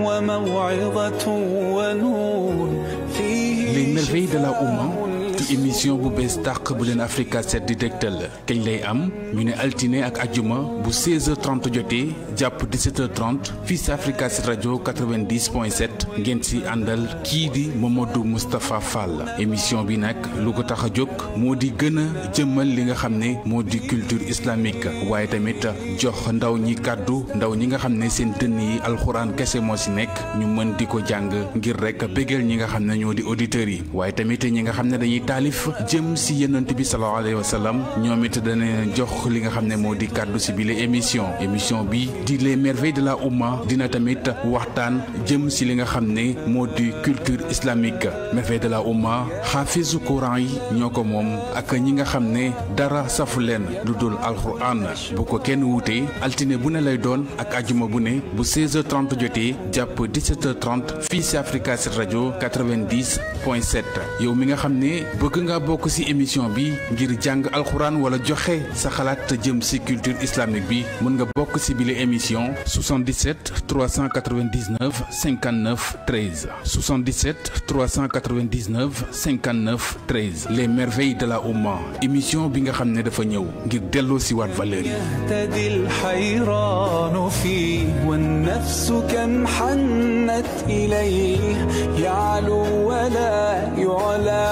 وموعظة ونور فيه Les merveilles de la Oumma di émission bu bees tàq bu leen Africa 7 di dégtal kañ lay am ñu ne altine ak ajjuma bu 16h30 jotee jàpp 17h30 fii si Africa 7 rajo 90.7 ngeen si àndal kii di Mamadou Moustapha Fall émission bi nag lu ko tax a jóg moo di gën a jëmmal li nga xam ne moo di culture islamique waaye tamit jox ndaw ñi kàddu ndaw ñi nga xam ne seen dënn yi alxuraan kese moo si nekk ñu mën di ko jàng ngir rek bégal ñi nga xam ne ñoo di auditeurs yi waaye tamit ñi nga xam ne dañuy taalif jëm si yonent bi sallallahu alayhi wa sallam ñoom it dana jox li nga xam ne moo di kàddu si bile émission bi di les merveilles de la Oumma dina tamit waxtaan jëm si li nga xam ne moo di culture islamique merveilles de la Oumma xaafisu Quran yi ñoo ko moom ak ñi nga xam ne dara safu leen lu dul alquran bu ko kenn wuutee altine bu ne lay doon ak ajuma bu ne bu 16h30 jotee jàpp 17h30 fii si Africa 7 rajo 90.7 yow mi nga xam ne bëgg nga bokk ci émission bi ngir jàng alxuraan wala joxe sa xalaat jëm ci culture islamique bi mën nga bokk ci bile émission 77 399 59 13 77 399 59 13 les merveilles de la Oumma émission bi nga xam ne dafa ñëw ngir delloo ci waat valeur yi. يهتدي الحيران فيه والنفس كم حنت إليه يعلو ولا يعلى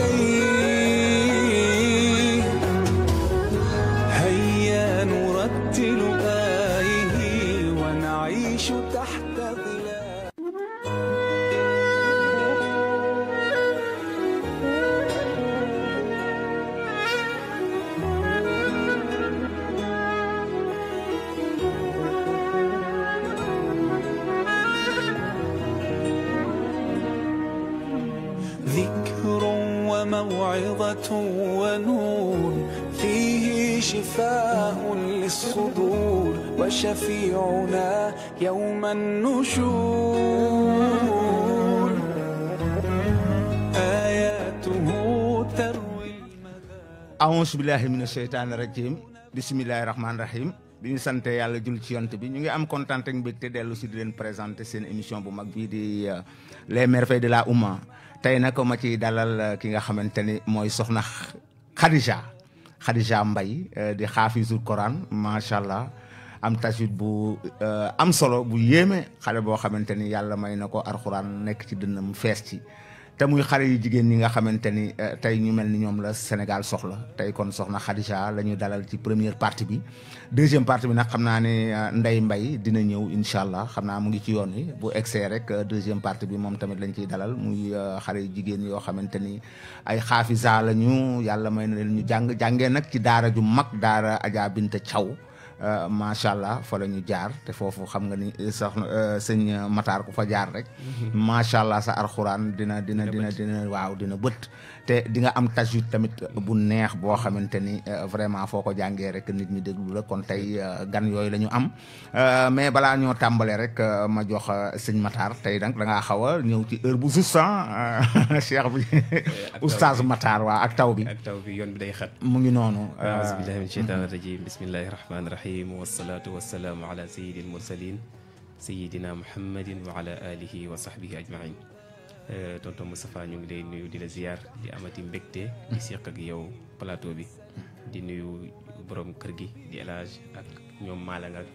عليه هيا نرتل آيه ونعيش تحت ظلال ذكر وموعظة ونور فيه شفاء للصدور وشفيعنا يوم النشور آياته تروي أعوذ بالله من الشيطان الرجيم بسم الله الرحمن الرحيم bi ñu sante yàlla jul ci yont bi ñu ngi am kontaan ak mbégte dellu si di leen présenter seen émission bu mag bii di les merveilles de la Oumma tey nag ma ci dalal ki nga xamante ni mooy soxna Khadija Mbaye di xaafisul Quran macha allah am tajwid bu am solo bu yéeme xale boo xamante ni yàlla may na ko alxuraan nekk ci dënnam fees ci te muy xale yu jigéen ñi nga xamante ni tey ñu mel ni ñoom la Sénégal soxla tey kon soxna Khadija la ñu dalal ci première partie bi deuxième partie bi nag xam naa ne Ndeye Mbaye dina ñëw incha allah xam naa mu ngi ci yoon wi bu egsee rek deuxième partie bi moom tamit lañ ciy dalal muy xale yu jigéen yoo xamante ni ay xaafisa la ñu yàlla may na leen ñu jàngee nag ci daara ju mag daara Adja Binta Thiaw macha allah fa la ñu jaar te foofu xam nga ni soxna sëñ Matar ku fa jaar rek macha allah sa alxuraan dina waaw dina bët te di nga am tajwid tamit bu neex boo xamante ni vraiment foo ko jàngee rek nit ñi déglu la kon tey gan yooyu la ñu am mais balaa ñoo tàmbalee rek ma jox sëñ Matar tey nag da ngaa xaw a ñëw ci heure bu juste cheikh bi oustaz Matar waa ak taw bi yoon bi day xat mu ngi noonu a'uuzu billahi min shaytaani rajim bismillahi rahmaani rahim wasalaatu wasalaamu ala sayyidil mursalin sayyidina muhammadin wa ala alihi wa sahbihi ajmain tonton Moustapha ñu ngi lay nuyu di la ziar di amati mbégte di seq ak yow plateau bi di nuyu borom kër gi di El Hadj ak ñoom Malang ak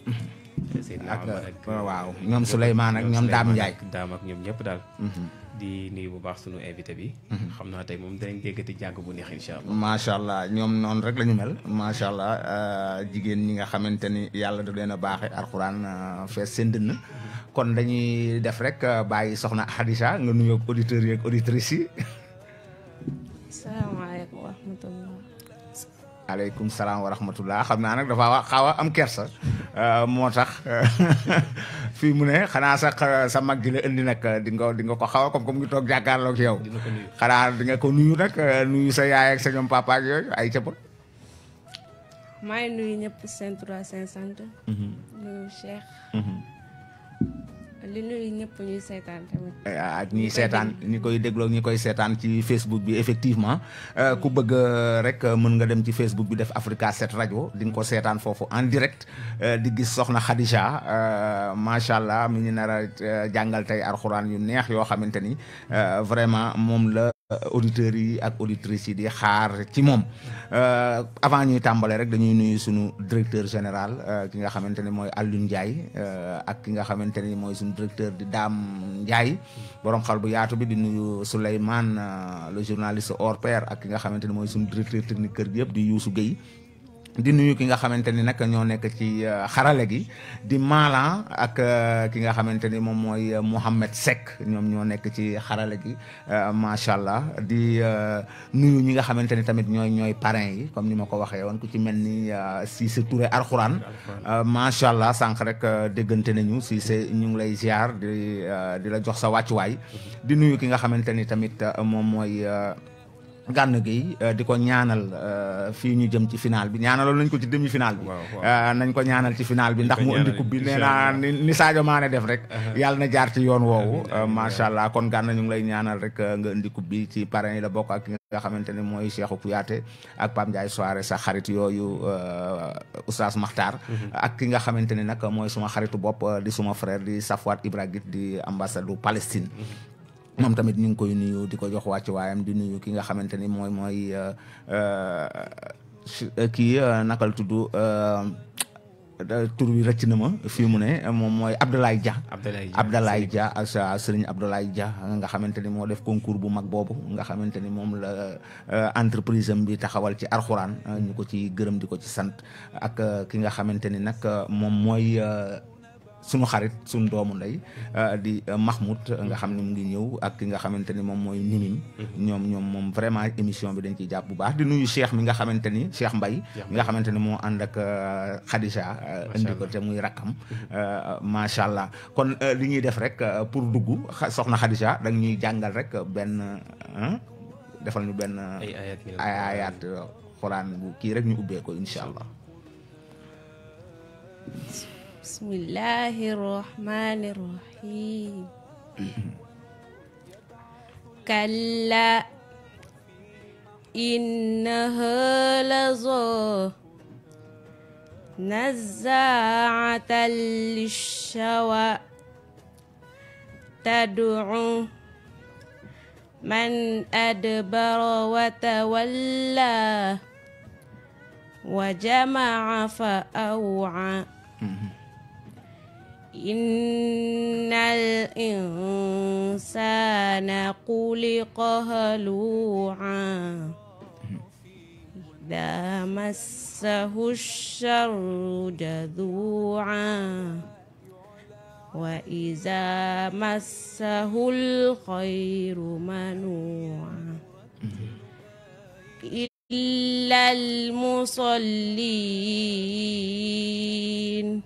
ak waaw ñoom Souleymane ak ñoom Dame Ndiaye Dame ak ñoom ñëpp daal di nuyu bu baax sunu invité bi xam naa tey moom danañ déggati jàng bu neex incha allah macha allah ñoom noonu rek la ñu mel macha allah jigéen ñi nga xamante ni yàlla da leen a baaxe alxuraan fees seen dënn kon dañuy def rek bàyyi soxna Khadija nga nuyoo ak auditeurs yi ak auditrices yi. salaamaaleykum wa rahmatulah. aleykum salaam wa rahmatulah xam naa nag dafa xaw a am kersa moo tax fii mu ne xanaa sax sa mag ji la indi nag di nga ko xaw a comme ngi toog jàkkaarloog yow. xanaa di nga ko nuyu nag nuyu sa yaay ak sa ñoom papa ak yooyu ay cëpp. maa ngi nuyu ñëpp seen tur seen sant. nuyu Cheikh. li nuyu ñëpp ñuy seetaan tamit. ak ñi seetaan ñi koy dégloo ñi koy seetaan ci Facebook bi effectivement ku bëgg rek mën nga dem ci Facebook bi def Africa 7 rajo di nga ko seetaan foofu en direct di gis soxna Khadija macha allah mi ñu nar a jàngal tey alxuraan yu neex yoo xamante ni vraiment moom la auditeurs yi ak auditrices yi di xaar ci moom avant ñuy tàmbale rek dañuy nuyu sunu directeur général ki nga xamante ni mooy Alioune Ndiaye ak ki nga xamante ni mooy sunu directeur di Dame Ndiaye borom xal bu yaatu bi di nuyu Souleymane le journaliste hors pair ak ki nga xamante ni mooy sunu directeur technique kër gi yëpp di Youssou Gueye di nuyu ki nga xamante ni nag ñoo nekk ci xarale gi di Malan ak ki nga xamante ni moom mooy Mohamed Seck ñoom ñoo nekk ci xarale gi macha allah di nuyu ñi nga xamante ni tamit ñooy parrain yi comme ni ma ko waxee woon ku ci mel ni Cissé Touré Alxuraan macha allah sànq rek déggante nañu Cissé ñu ngi lay ziar di la jox sa wàccuwaay di nuyu ki nga xamante ni tamit moom mooy Gana Gueye di ko ñaanal fii ñu jëm ci final bi ñaanaloon nañ ko ci demi final bi nañ ko ñaanal ci final bi ndax mu indi coupe bi nee naa ni Sadio Mané def rek yàlla na jaar ci yoon woowu macha allah kon Gana ñu ngi lay ñaanal rek nga indi coupe bi ci parrain yi la bokk ak ki nga xamante ne mooy Cheikhou Kouyaté ak Pape Ndiaye Soare sa xarit yooyu Oustaz Makhtar ak ki nga xamante ni nag mooy suma xaritu bopp di suma frère di Safwat Ibrahim di ambassadeur Palestine moom tamit ñu ngi koy nuyu di ko jox wàcc waayam di nuyu ki nga xamante ni mooy kii nakal tudd tur bi rëcc na ma fii mu ne moom mooy Abdoulaye Dia Abdoulaye Dia ak sa sëriñ Abdoulaye Dia nga xamante ni moo def concours bu mag boobu nga xamante ni moom la entreprise am bi taxawal ci alxuraan ñu ko ci gërëm di ko ci sant ak ki nga xamante ni nag moom mooy sunu xarit sunu doomu ndey di Mahmoud nga xam ne mu ngi ñëw ak ki nga xamante ni moom mooy Nimim ñoom moom vraiment émission bi dañ ciy jàpp bu baax di nuyu Cheikh mi nga xamante ni Cheikh Mbaye mi nga xamante ni moo ànd ak Khadija indi ko te muy rakkam macha allah kon li ñuy def rek pour dugg soxna Khadija dañ ñuy jàngal rek benn defal ñu benn ay ayat Quran bu kii rek ñu ubbee ko incha allah. Bismillahirrahmanirrahim. Kalla innaha lazah nazza'atan lishawa tad'u man adbara wa tawalla wa jama'a fa'aw'a. Innal insana khuliqa halu'a idza massahu syarru jadhu'a wa idza massahul khairu manu'a illal musallin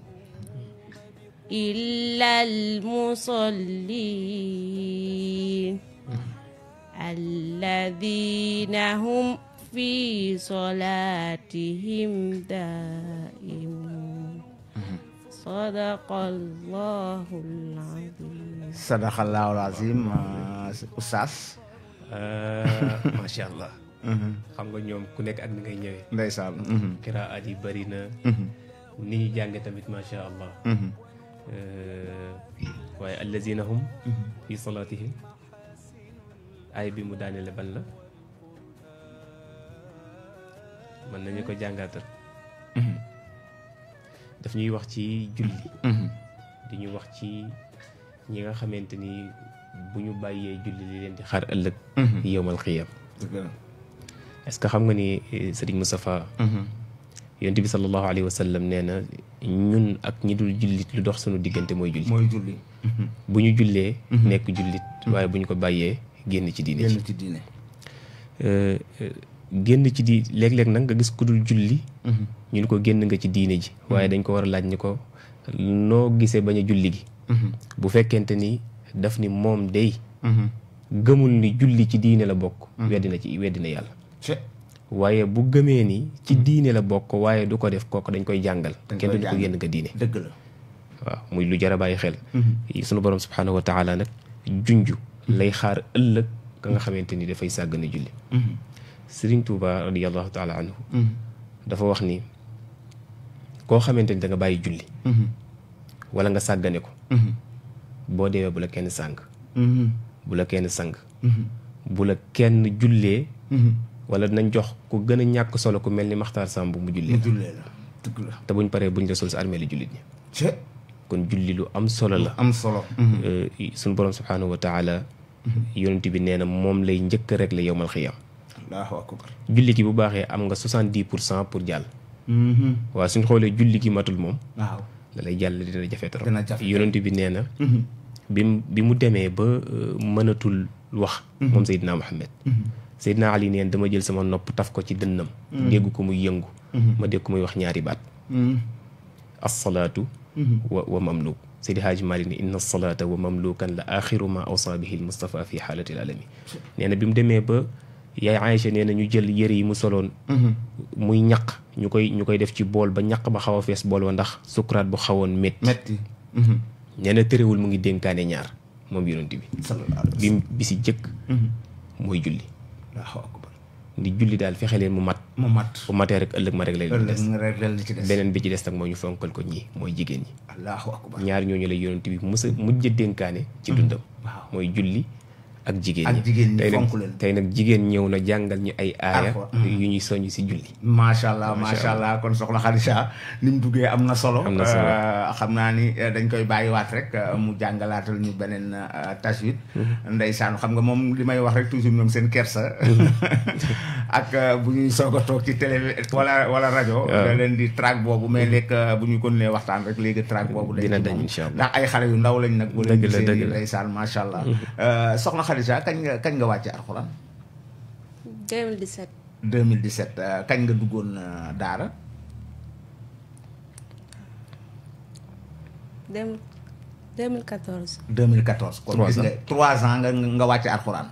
alladzina hum fi salatihim da'imun. Sadaqallahul azim. Sadaqallahul azim. Oustaz macha allah. xam nga ñoom ku nekk ak ni ngay ñëwee. ndeysaan. qiraat yi bari na. ni ñu jànge tamit macha allah. waaye allazina hum fi salatihim ay bi mu daanele ban la mën nañu ko jàngaatal. daf ñuy wax ci julli. di ñu wax ci ñi nga xamante ni bu ñu bàyyee julli li leen di xaar ëllëg yowmal xiyaam. est-ce que xam nga ni Serigne Moustapha yonent bi sallallahu alayhi wa sallam nee na ñun ak ñi dul jullit lu dox suñu diggante mooy julli. bu ñu jullee nekk jullit waaye bu ñu ko bàyyee génn ci diine génn ci di léeg-léeg nag nga gis ku dul julli ñu ni ko génn nga ci diine ji waaye dañ ko war a laaj ni ko noo gisee bañ a julli gi bu fekkente ni daf ni moom day gëmul ni julli ci diine la bokk weddina yàlla waaye bu gëmee ni ci diine la bokk waaye du ko def kooku dañ koy jàngal kenn du ko génn nga diine. dëgg la waaw muy lu jar a bàyyi xel sunu borom subhaanahu wa taala nag junj lay xaar ëllëg ka nga xamante ni dafay sàggane julli Sëriñ Tuuba radiyallahu taala anhu dafa wax ni koo xamante ni da nga bàyyi julli wala nga sàggane ko boo deewee bu la kenn sàng bu la kenn sang bu la kenn jullee wala dinañ jox ku gën a ñàkk solo ku mel ni Maxtaar Samb mu jullee la te buñ paree buñ la sol sa armée li jullit ñi kon julli lu am solo la am solo suñu borom subhaanahu wa taala yonent bi nee na moom lay njëkk rek la yowmal xiyaam allahu akbar julli gi bu baaxee am nga 70% pour jàll waaw suñ xoolee julli gi matul moom waaw da lay jàll dina jafe trop dina jafe yonent bi nee na bi mu demee ba mënatul wax moom Seydina Muhammad Seydina Ali neen dama jël sama nopp taf ko ci dënnam dégg ko muy yëngu ma dégg ko muy wax ñaari baat as-salaatu wa mamluk Seydi Haaji Maalik ni inna as-salaata wa mamlukan la axiru ma awsa bihi al-Mustafa fi xaalati al-alami nee na bi mu demee ba yaay Aïcha nee na ñu jël yëre yi mu soloon muy ñaq ñu koy def ci bool ba ñaq ba xaw a fees bool wa ndax sukuraat bu xawoon métti nee na tërëwul mu ngi dénkaane ñaar moom yonent bi bi si jëkk mooy julli ndi julli daal fexe leen mu mat bu matee rek ëllëg ma rek lay des beneen bi ci des nag moo ñu fonkal ko ñii mooy jigéen ñi allahu akbar ñaar ñooñu la yonent bi mujj dénkaane ci dundam mooy julli ak jigéen ñi fonk leen tey nag jigéen ñëw na jàngal ñu ay aaya yu ñuy soññ si julli macha allah kon soxna Khadija ni mu duggee am na solo xam naa ni dañ koy bàyyiwaat rek mu jàngalaatal ñu beneen tajwid ndeysaan xam nga moom li may wax rek toujours ñoom seen kersa ak bu ñuy soog a toog ci télé wala rajo da leen di track boobu mais léegi bu ñu continuer waxtaan rek léegi track boobu dina dañ insha Allah ndax ay xale yu ndaw lañ nag bu leen gisee ndeysaan macha allah soxna Khadija kañ nga wàcce alxuraan 2017 kañ nga duggoon daara 2014 kon gis nga 3 ans nga wàcce alxuraan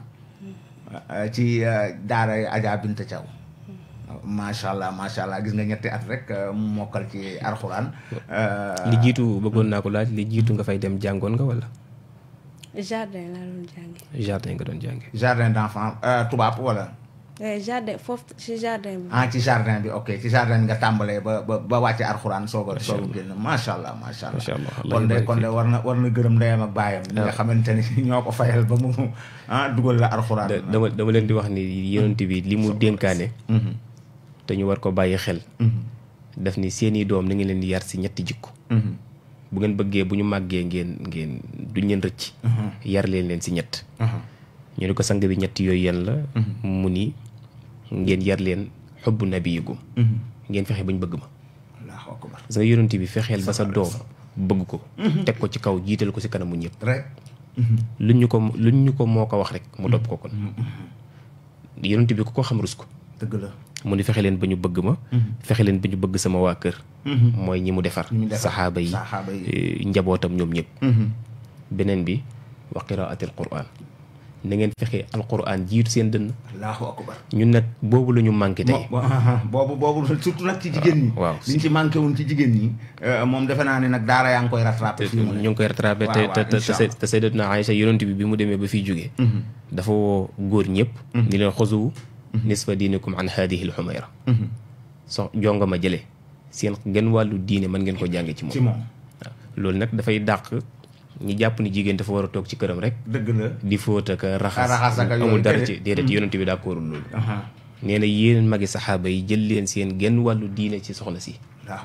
ci daara Adja Binta Thiaw macha allah gis nga ñetti at rek mu mokkal ci alxuraan li jiitu bëggoon naa ko laaj li jiitu nga fay dem jàngoon nga wala jardin laa doon jàngi. jardin nga doon jàngi. jardin d'enfant tubaab wala. jardin foofu ci jardin bi. ci jardin bi ok ci jardin bi nga tàmbalee ba wàcce alxuraan soog a génn macha allah. kon de war na gërëm ndeyam ak baayam. ñi nga xamante ni ñoo ko fayal ba mu dugal la alxuraan. dama leen di wax ni yonent bi li mu dénkaane. te ñu war ko bàyyi xel. daf ni seeni doom ni ngi leen di yar si ñetti jikko. bu ngeen bëggee bu ñu màggee ngeen duñ leen rëcc yar leen si ñett ñu ne ko sang bi ñett yooyu yan la mu ni ngeen yar leen xubbu nabiyigum ngeen fexe bañ bëgg ma parce que yonent bi fexeel ba sa doom bëgg ko teg ko ci kaw jiital ko si kanamu ñëpp rek luñ ñu ko moo ko wax rek mu topp ko kon yonent bi ku ko xam rus ko dëgg la mu ni fexe leen ba ñu bëgg ma fexe leen ba ñu bëgg sama waa kër mooy ñi mu defar saxaaba yi njabootam ñoom ñëpp beneen bi wa qiraatil quraan na ngeen fexe alquran jiitu seen dënn allahu akbar ñun nag boobu la ñu manqué tey boobu surtout nag ci jigéen ñi waaw liñ ci manqué woon ci jigéen ñi moom defe naa ne nag daara yaa ngi koy rattrapé ñu ngi koy rattrapé te sayyidatuna Aïcha yonent bi mu demee ba fiy jógee dafa woo góor ñëpp ni leen xuzu nisfa diinikum an haadihi l-xumayra so jonga ma jële seen genn wàllu diine mën ngeen ko jànge ci moom waaw loolu nag dafay dàq ñi jàpp ni jigéen dafa war a toog ci këram rek dëgg la di fóot ak raxas amul dara ci déedéet yonent bi d'accordul loolu nee na yéen magi saxaaba yi jël leen seen genn wàllu diine ci soxna si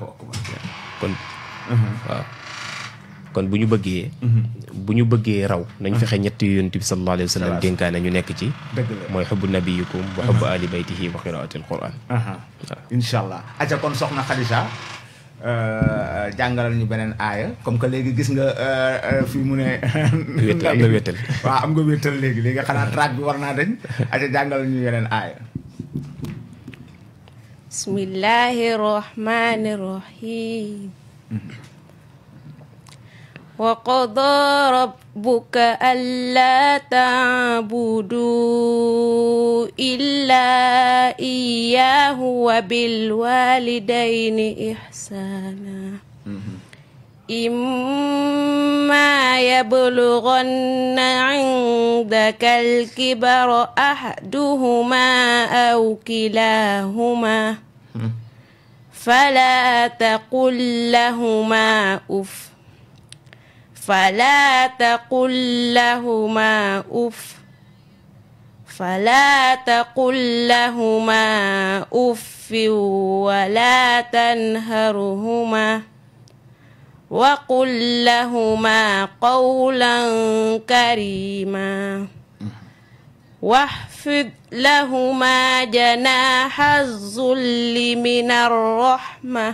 kon waaw kon bu ñu bëggee raw nañ fexe ñetti yonent bi sallallahu alayhi wa sallam dénkaane ñu nekk ci mooy xubbu nabiyikum wa xubbu ali baytihi wa qiraatil quran insha allah aca kon soxna Khadija jàngalal ñu beneen aaya comme que léegi gis nga fii mu ne am nga wéttal waaw am nga wéttal léegi xanaa track bi war naa dañ aca jàngalal ñu yeneen aaya bismillahi rahmani rahim وقضى ربك ألا تعبدوا إلا إياه وبالوالدين إحسانا إما يبلغن عندك الكبر أحدهما أو كلاهما فلا تقل لهما أف ولا تنهرهما وقل لهما قولا كريما واخفض لهما جناح الذل من الرحمة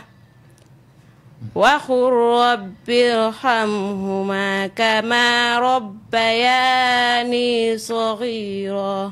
وقل رب ارحمهما كما ربياني صغيرا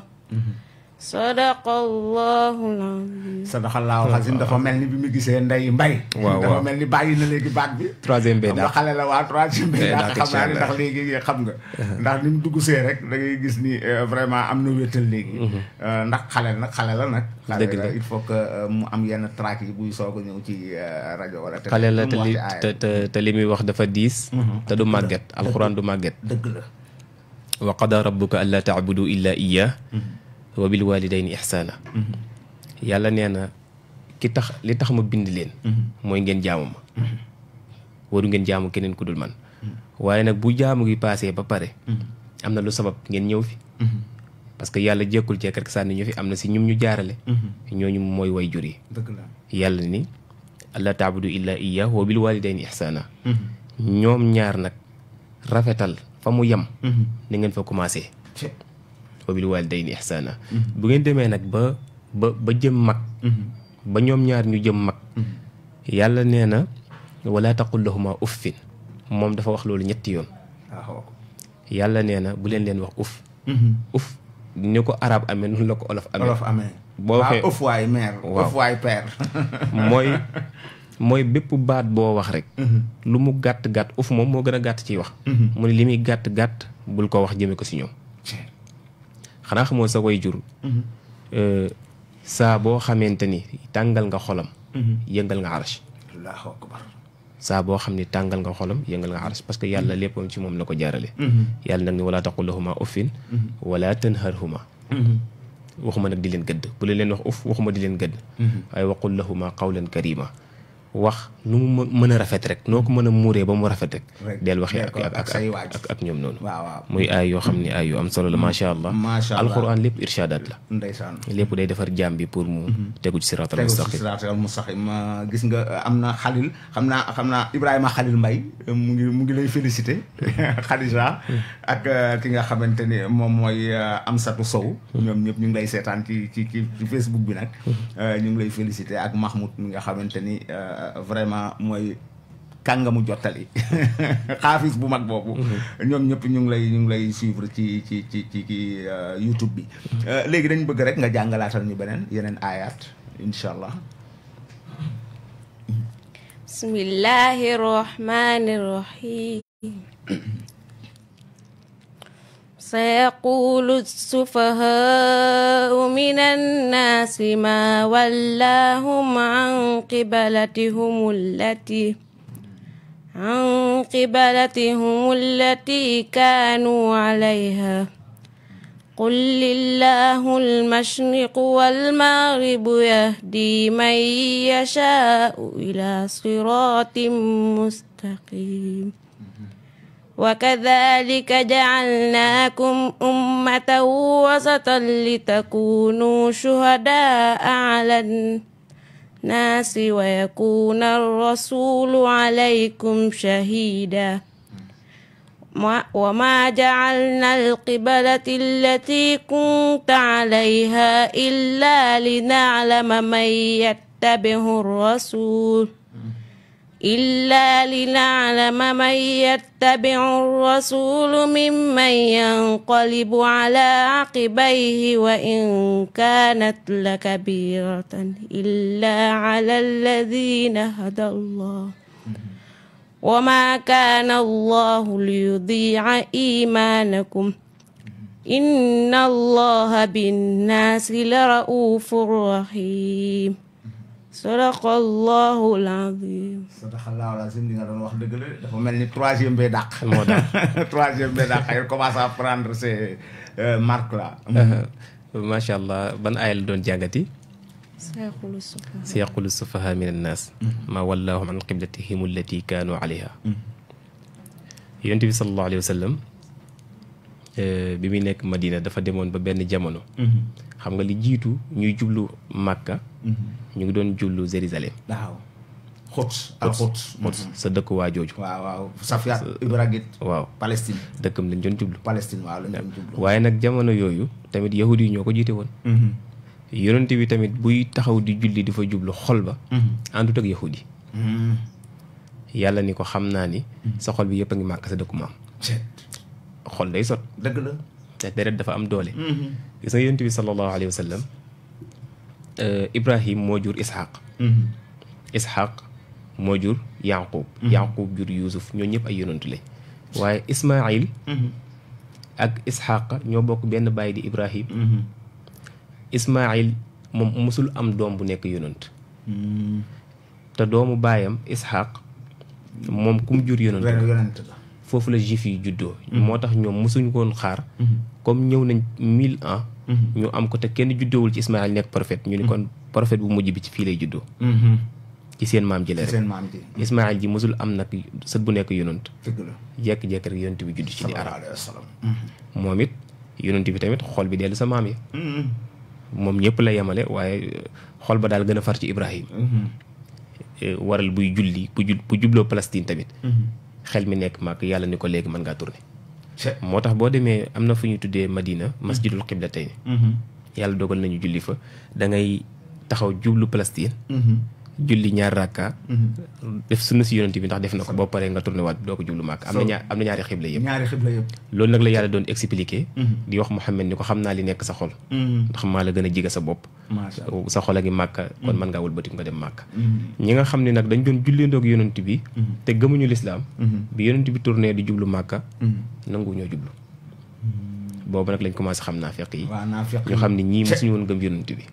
sadaqallahul azim. sadaqallahul azim dafa mel ni bi mu gisee Ndeye Mbaye. waaw dafa mel ni bàyyi na léegi baat bi. troisième B daal xale la waa troisième B daal xam naa ne ndax léegi xam nga. ndax ni mu dugg see rek da ngay gis ni vraiment am na wéetal léegi. ndax xale la nag. dëgg la il faut que mu am yenn track yi buy soog a ñëw ci rajo wala. xale la te li muy wax dafa diis. te du màgget alxuraan du màgget. dëgg la. wa qada rabbuka alla ta'budu illa iyyah wa bil walidayni ihsana yàlla nee na li tax ma bind leen mooy ngeen jaamu ma waru ngeen jaamu keneen ku dul man waaye nag bu jaamu gi paasee ba pare am na lu sabab ngeen ñëw fi parce que yàlla jekkul ci rek sànni ñu fi am na si ñum ñu jaarale ñooñu mooy way jur yi dëgg la yàlla ni alla ta'budu illa iyyah wa bil walidayni ihsana ñoom ñaar nag rafetal fa mu yem ni ngeen fa commencé wa bil walidayni ihsana bu ngeen demee nag ba jëm mag ba ñoom ñaar ñu jëm mag yàlla nee na wala taqul lahuma uffin moom dafa wax loolu ñetti yoon yàlla nee na bu leen wax uff ni ko arab amee noonu la ko olof amee boo waxee uff waay mère uff waay père mooy bépp baat boo wax rek lu mu gàtt-gàtt uff moom moo gën a gàtt ciy wax mu ne li muy gàtt-gàtt bul ko wax jëme ko si ñoom xanaa xamoo sa way jur saa boo xamante ni tàngal nga xolam yëngal nga arash allahu akbar saa boo xam ni tàngal nga xolam yëngal nga arash parce que yàlla léppam ci moom la ko jaarale yàlla nag ni wala taqul lahuma uffin wala tanharhuma waxuma nag di leen gëdd bu leen wax uff waxuma di leen gëdd waaye waqul lahuma qawlan karima wax nu mu mën a rafet rek noo ko mën a muuree ba mu rafet rek del waxee ak ñoom noonu muy ay yoo xam ne ay yu am solo la macha allah alquran lépp irshadaat la ndeysaan lépp day defar jaam bi pour mu tegu ci siraatal mustaqim gis nga am na xalil xam naa Ibrahima Xalil Mbaye mu ngi lay félicité Khadija ak ki nga xamante ni moom mooy Amsatou Sow ñoom ñëpp ñu ngi lay seetaan ci Facebook bi nag ñu ngi lay félicité ak Mahmoud mi nga xamante ni vraiment mooy kàngamu jottali xaafis bu mag boobu ñoom ñëpp ñu ngi lay suivre ci YouTube bi léegi dañ bëgg rek nga jàngalaatal ñu yeneen ayat insha allah bismillahi rahmani rahim سيقول السفهاء من الناس ما ولاهم عن قبلتهم التي كانوا عليها قل لله المشرق والمغرب يهدي من يشاء إلى صراط مستقيم وكذلك جعلناكم أمة وسطا لتكونوا شهداء على الناس ويكون الرسول عليكم شهيدا وما جعلنا القبلة التي كنت عليها إلا لنعلم من يتبع الرسول ممن ينقلب على عقبيه وإن كانت لكبيرة إلا على الذين هدى الله وما كان الله ليضيع إيمانكم إن الله بالناس لرؤوف رحيم sadaqallahul azim. sadaqallahul azim li nga doon wax dëgg la dafa mel ni troisième bee dàq. moo tax troisième bee dàq il commence à prendre ces marques là. macha allah ban aaya la doon jàngati. sayaqulu sufaha min annaas ma wallahum an qiblatihim allati kaanu alayha. yonent bi sallallahu alayhi wa sallam bi muy nekk Madina dafa demoon ba benn jamono. xam nga li jiitu ñuy jublu Makka. ñu ngi doon jublu Jérusalem. waaw. Quds sa dëkk waa jooju. waaw Safia Ibrahim. waaw Palestine. dëkkam lañ doon jublu. Palestine waaw lañ doon jublu. waaye nag jamono yooyu tamit yahudi yi ñoo ko jiite woon. yonent bi tamit buy taxaw di julli di fa jublu xol ba. àndut ak yahudi. yàlla ni ko xam naa ni. sa xol bi yëpp a ngi màkk sa dëkku maam. xol day sot. dëgg la. te deret dafa am doole. gis nga yonent bi sallallahu alayhi wa sallam Ibrahim moo jur Ishaq. Ishaq moo jur Yaqub. Yaqub jur Yuusuf ñoo ñëpp ay yonantu lañ. waaye Ismaïl. ak Ishaq ñoo bokk benn baay di Ibrahim. Ismaïl moom musul am doom bu nekk yonant. te doomu baayam Ishaq moom ku mu jur yonant la. foofu la juif yi juddoo. moo tax ñoom mosuñ koon xaar. comme ñëw nañ 1000 ans. ñu am ko te kenn juddoowul ci Ismaïl nekk prophète ñu ni kon prophète bu mujj bi ci fii lay juddoo. ci seen maam ji la rek Ismaïl ji mosul am nag sët bu nekk yonant. jekk-jekk rek yonant bi judd ci di arab. moom it yonant bi tamit xol bi dellu sa maam yi. moom ñëpp la yemale waaye xol ba daal gën a far ci Ibrahim. waral buy julli bu jubloo Palestine tamit. xel mi nekk maak yàlla ni ko léegi mën ngaa tourner. moo tax boo demee am na fu ñu tuddee Madina masjidul qiblatayni. yàlla dogal nañu julli fa da ngay taxaw jublu Palestine. julli ñaar rakka. def sunna si yonent bi ndax def na ko boo paree nga tourné waat doo ko jublu màkk. am na ñaari xibla yëpp. loolu nag la yàlla doon expliqué. di wax Muhammad ni ko xam naa li nekk sa xol. ndax maa la gën a jiga sa bopp. sa xol a ngi màkka kon mën ngaa wëlbati nga dem màkk. ñi nga xam ne nag dañ doon jullendoog yonent bi. te gëmuñu lislaam bi yonent bi tourné di jublu màkka. nangu ñoo jublu. boobu nag lañ commencé xam naafeq yi. ñu xam ne ñii mosuñu woon gëm yonent bi.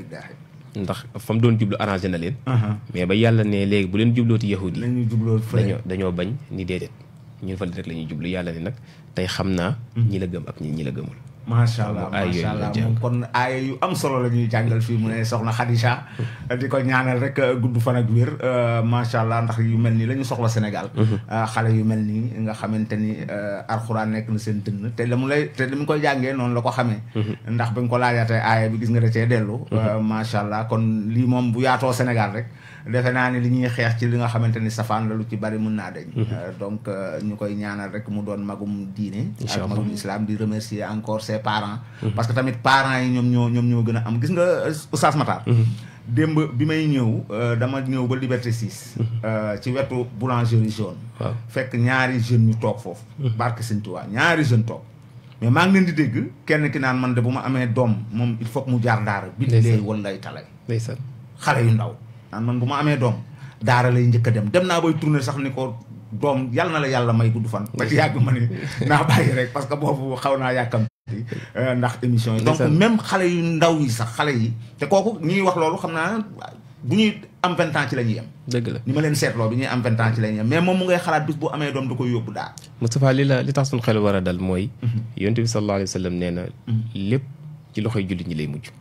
ndax fa mu doon jublu arrangé na leen. mais ba yàlla ne léegi bu leen jublooti yahudi yi dañoo bañ ni déedéet ñun fa rek la ñuy jublu yàlla ni nag tey xam naa ñi la gëm ak ñi la gëmul. macha allah macha allah moom kon aaya yu am solo la ñuy jàngal fii mu ne soxna Khadija di ko ñaanal rek gudd fan ak wér macha allah ndax yu mel nii la ñu soxla Sénégal. xale yu mel nii nga xamante ni alxuraan nekk na seen dënn te li mu koy jàngee noonu la ko xamee. ndax ba nga ko laajaatee aaya bi gis nga da cee dellu. macha allah kon lii moom bu yaatoo Sénégal rek defe naa ni li ñuy xeex ci li nga xamante ni safaan la lu ci bari mën naa deñ. donc ñu koy ñaanal rek mu doon magum diine. ak magum islam di remercier encore ses parents. parce que tamit parents yi ñoom ñoo gën a am gis nga Oustaz Matar. démb bi may ñëw dama ñëw ba Liberté 6. ci wetu boulangerie jaune. waaw fekk ñaari jeunes ñu toog foofu. barke Sëñ Tuubaa ñaari jeunes toog. mais maa ngi leen di dégg kenn ki naan man de bu ma amee doom moom il faut que mu jaar daara. ndeysaan bi wallay talay. ndeysaan xale yu ndaw. naan man bu ma amee doom daara lay njëkk a dem naa bay tourner sax ni ko doom yàlla na la yàlla may gudd fan. ba ci yàgg ma ni naa bàyyi rek parce que boobu xaw naa yàkkam ndax émission yi. donc même xale yu ndaw yi sax xale yi. te kooku ñuy wax loolu xam naa bu ñuy am 20 ans ci la ñuy yem. dëgg la ni ma leen seetloo bi ñuy am 20 ans ci la ñuy yem mais moom mu ngay xalaat bis bu amee doom da koy yóbbu daal. Moustapha li tax suñu xel war a dal mooy. yonent bi sallallahu alayhi wa sallam nee na. lépp ci loxoy jullit ñi lay mujj.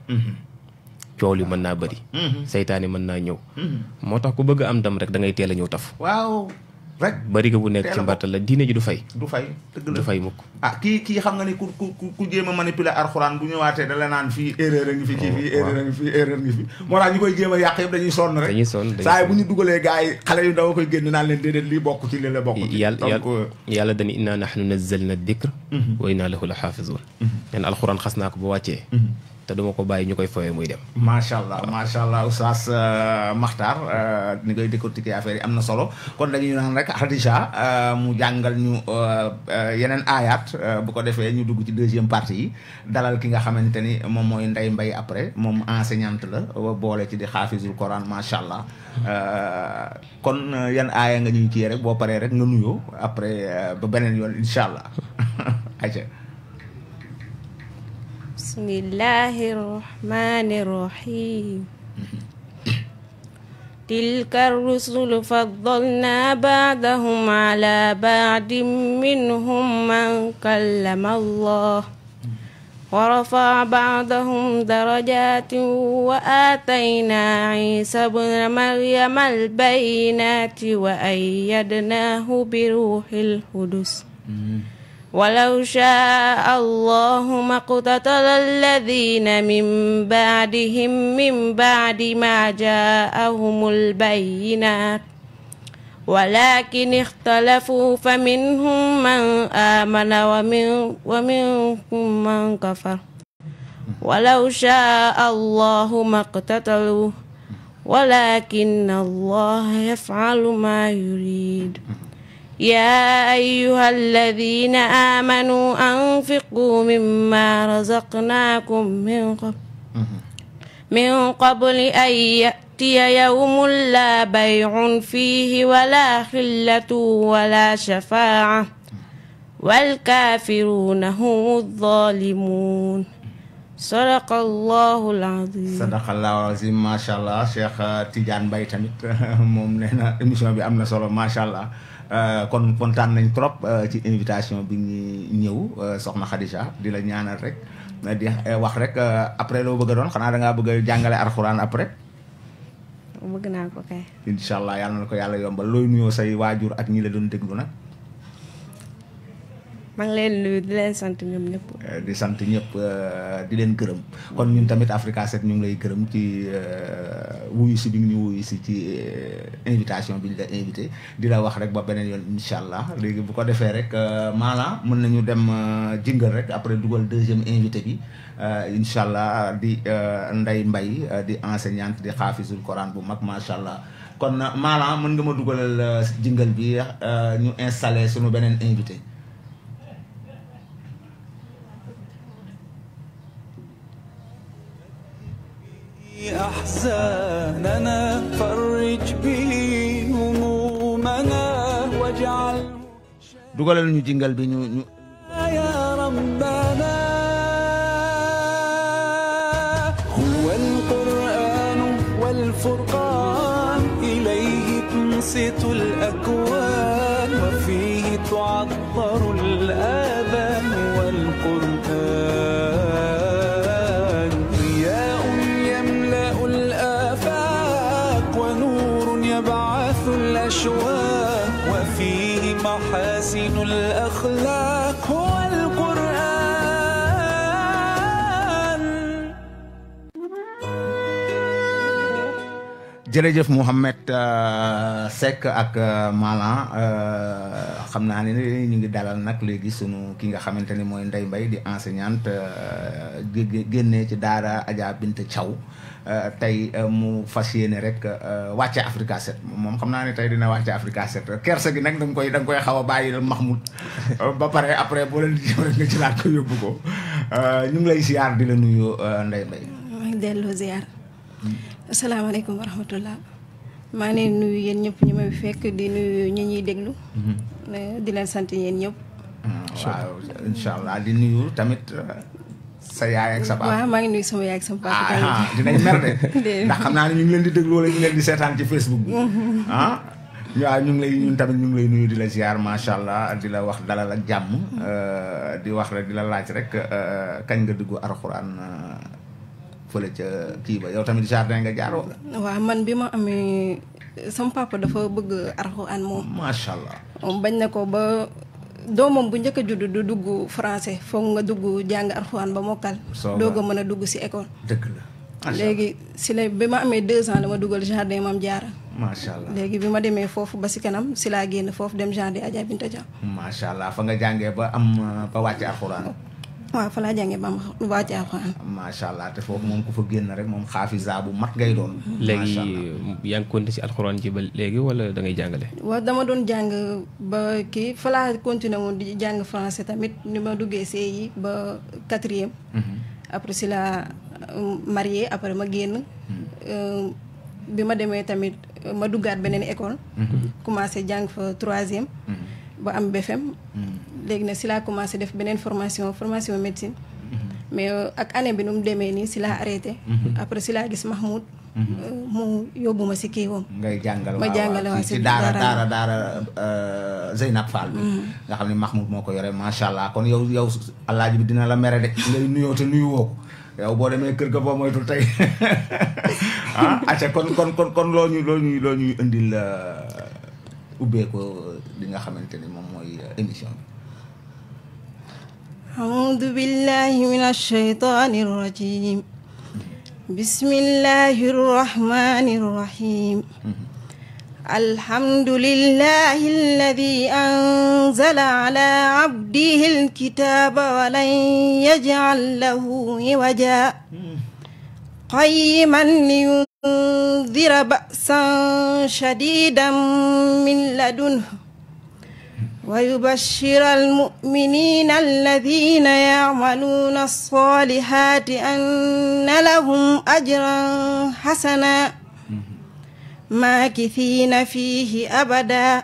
coow li mën naa bëri. seytaane mën naa ñëw. moo tax ku bëgg am ndam rek da ngay teel a ñëw taf. waaw rek. bëri nga bu nekk ci mbartal la diine ji du fay. du fay dëgg la du fay mukk. kii xam nga ni ku jéem a manipuler alxuraan bu ñëwaatee da la naan fii erreur a ngi fi. fii erreur a ngi fi erreur ngi fi. moo tax ñu koy jéem a yàq yëpp dañuy sonn rek. saa yi bu ñu dugalee gars yi xale yu ndaw a koy génn naan leen déedéet lii bokk ci lii la bokk ci. yàlla dañu innaa nahnu nazzalna dikr wa innaa lahu la xaafizuun. nen alxuraan xas naa ko ba wàccee. te duma ko bàyyi ñu koy fowee muy dem. macha allah Oustaz Makhtar ni ngay décortiquer affaire yi am na solo kon dañuy naan rek Khadija mu jàngal ñu yeneen aayaat bu ko defee ñu dugg ci deuxième partie yi dalal ki nga xamante ni moom mooy Ndeye Mbaye après moom enseignante la boole ci di xaafizul Coran macha allah kon yan aaya nga ñuy kii rek boo paree rek nga nuyoo après ba beneen yoon incha allah ayca. Bismillahirrahmanirrahim. تلك الرسل فضلنا بعضهم على بعض منهم من كلم الله ورفع بعضهم درجات وآتينا عيسى ابن مريم البينات وأيدناه بروح القدس ولو شاء الله ما اقتتل الذين من بعدهم من بعد ما جاءهم البينات ولكن اختلفوا فمنهم من آمن ومنهم من كفر ولو شاء الله ما اقتتلوا ولكن الله يفعل ما يريد يا أيها الذين آمنوا أنفقوا مما رزقناكم من قبل أن يأتي يوم لا بيع فيه ولا خلة ولا شفاعة والكافرون هم الظالمون صدق الله العظيم. sadaqallahu azim. Masha Allah Cheikh Tidiane Mbaye tamit moom nee na émission bi am na solo macha allah. kon kontaan nañ trop ci invitation bi ñu ñëw soxna Khadija di la ñaanal rek di wax rek après loo bëgg a doon xanaa da ngaa bëgg a jàngale alxuraan après. bëgg naa ko kay. incha allah yàlla na ko yàlla yombal looy nuyoo say waajur ak ñi la doon déglu nag. maa ngi leen nuyu di leen sant ñoom ñëpp. di sant ñëpp di leen gërëm kon ñun tamit Africa 7 ñu ngi lay gërëm ci wuyu si bi ñu wuyu si ci invitation bi ñu la invité di la wax rek ba beneen yoon incha allah léegi bu ko defee rek maanaam mën nañu dem jingle rek après dugal deuxième invité bi incha allah di Ndeye Mbaye di enseignante di xaafisul Coran bu mag macha allah kon maanaam mën nga ma dugalal jingle bi ñu installé suñu beneen invité. أحزاننا فرج به همومنا واجعل dugalal ñu jingle bi ñu يا ربنا هو القرآن والفرقان إليه تنصت الأكوان وفيه تعطر الآذان والقرآن الأشواق وفيه محاسن الأخلاق هو القرآن. jërëjëf Mouhamed Seck ak Malang xam naa ne ñu ngi dalal nag léegi sunu ki nga xamante ni mooy Ndeye Mbaye di enseignante génnee ci daara Adja Binta Thiaw tey mu fas yéene rek wàcce Africa 7 moom xam naa ne tey dina wàcce Africa 7 kersa gi nag da nga koy xaw a bàyyi Mahmoud ba pare après boo leen di jëm rek nga ci laat ko yóbbu ko ñu ngi lay ziar di la nuyu Ndeye Mbaye. maa ngi delloo ziar. asalaamaaleykum wa rahmatullah maa ngi leen nuyu yéen ñëpp ñu may fekk di nuyu ñi ñuy déglu. di leen sant yéen ñëpp. waaw incha allah di nuyu tamit sa yaay ak sa papa. waaw maa ngi nuyu sama yaay ak sama papa. dinañ mer de. ndax xam naa ne ñu ngi leen di déglu wala ñu ngi leen di seetaan ci Facebook bi. waaw ñun tamit ñu ngi lay nuyu di la ziar macha allah di la wax dalal ak jàmm. di wax rek di la laaj rek kañ nga dugg alxuraan fële ca kii ba yow tamit jardin nga jaar wala. waaw man bi ma amee sama papa dafa bëgg alxuraan moom. macha allah. bañ na ko ba doomam bu njëkk a judd du dugg français foog nga dugg jàng alxuraan ba mokkal. doog a mën a dugg si école. dëgg la. léegi si la bi ma amee 2 ans la ma dugal jardin Mame Diarra. macha allah léegi bi ma demee foofu ba si kanam si laa génn foofu dem jardin Adja Binta Dia. macha allah fa nga jàngee ba am ba wàcce alxuraan. waaw fa laa jàngee ba am wàcce alxuraan. macha allah te foofu moom ku fa génn rek moom xaafisa bu mat ngay doon. léegi yaa ngi continué ci alxuraan ji ba léegi wala da ngay jàngale. waaw dama doon jàng ba kii fa laa continué woon di jàng français tamit ni ma duggee CI ba 4e. après si la marié après ma génn. bi ma demee tamit ma duggaat beneen école. commencé jàng fa 3e. ba am BFM. léegi nag si laa commencé def beneen formation médecine. mais ak année bi nu mu demee nii si laa arrêté. après si laa gis Mahmoud. mu yóbbu ma si kiiwam. ngay jàngal ma jàngale waa ci daara Zeynab Fall bi nga xam ne Mahmoud moo ko yore macha allah kon yow alaaji bi dina la mere de ngay nuyoo te nuyu woo ko yow boo demee kër ga boo moytul tey acca kon loo ñuy indil ubbee ko li nga xamante ni moom mooy émission bi. أعوذ بالله من الشيطان الرجيم بسم الله الرحمن الرحيم الحمد لله الذي أنزل على عبده الكتاب ولن يجعل له عوجا قيما لينذر بأسا شديدا من لدنه ويبشر المؤمنين الذين يعملون الصالحات أن لهم أجرا حسنا ماكثين فيه أبدا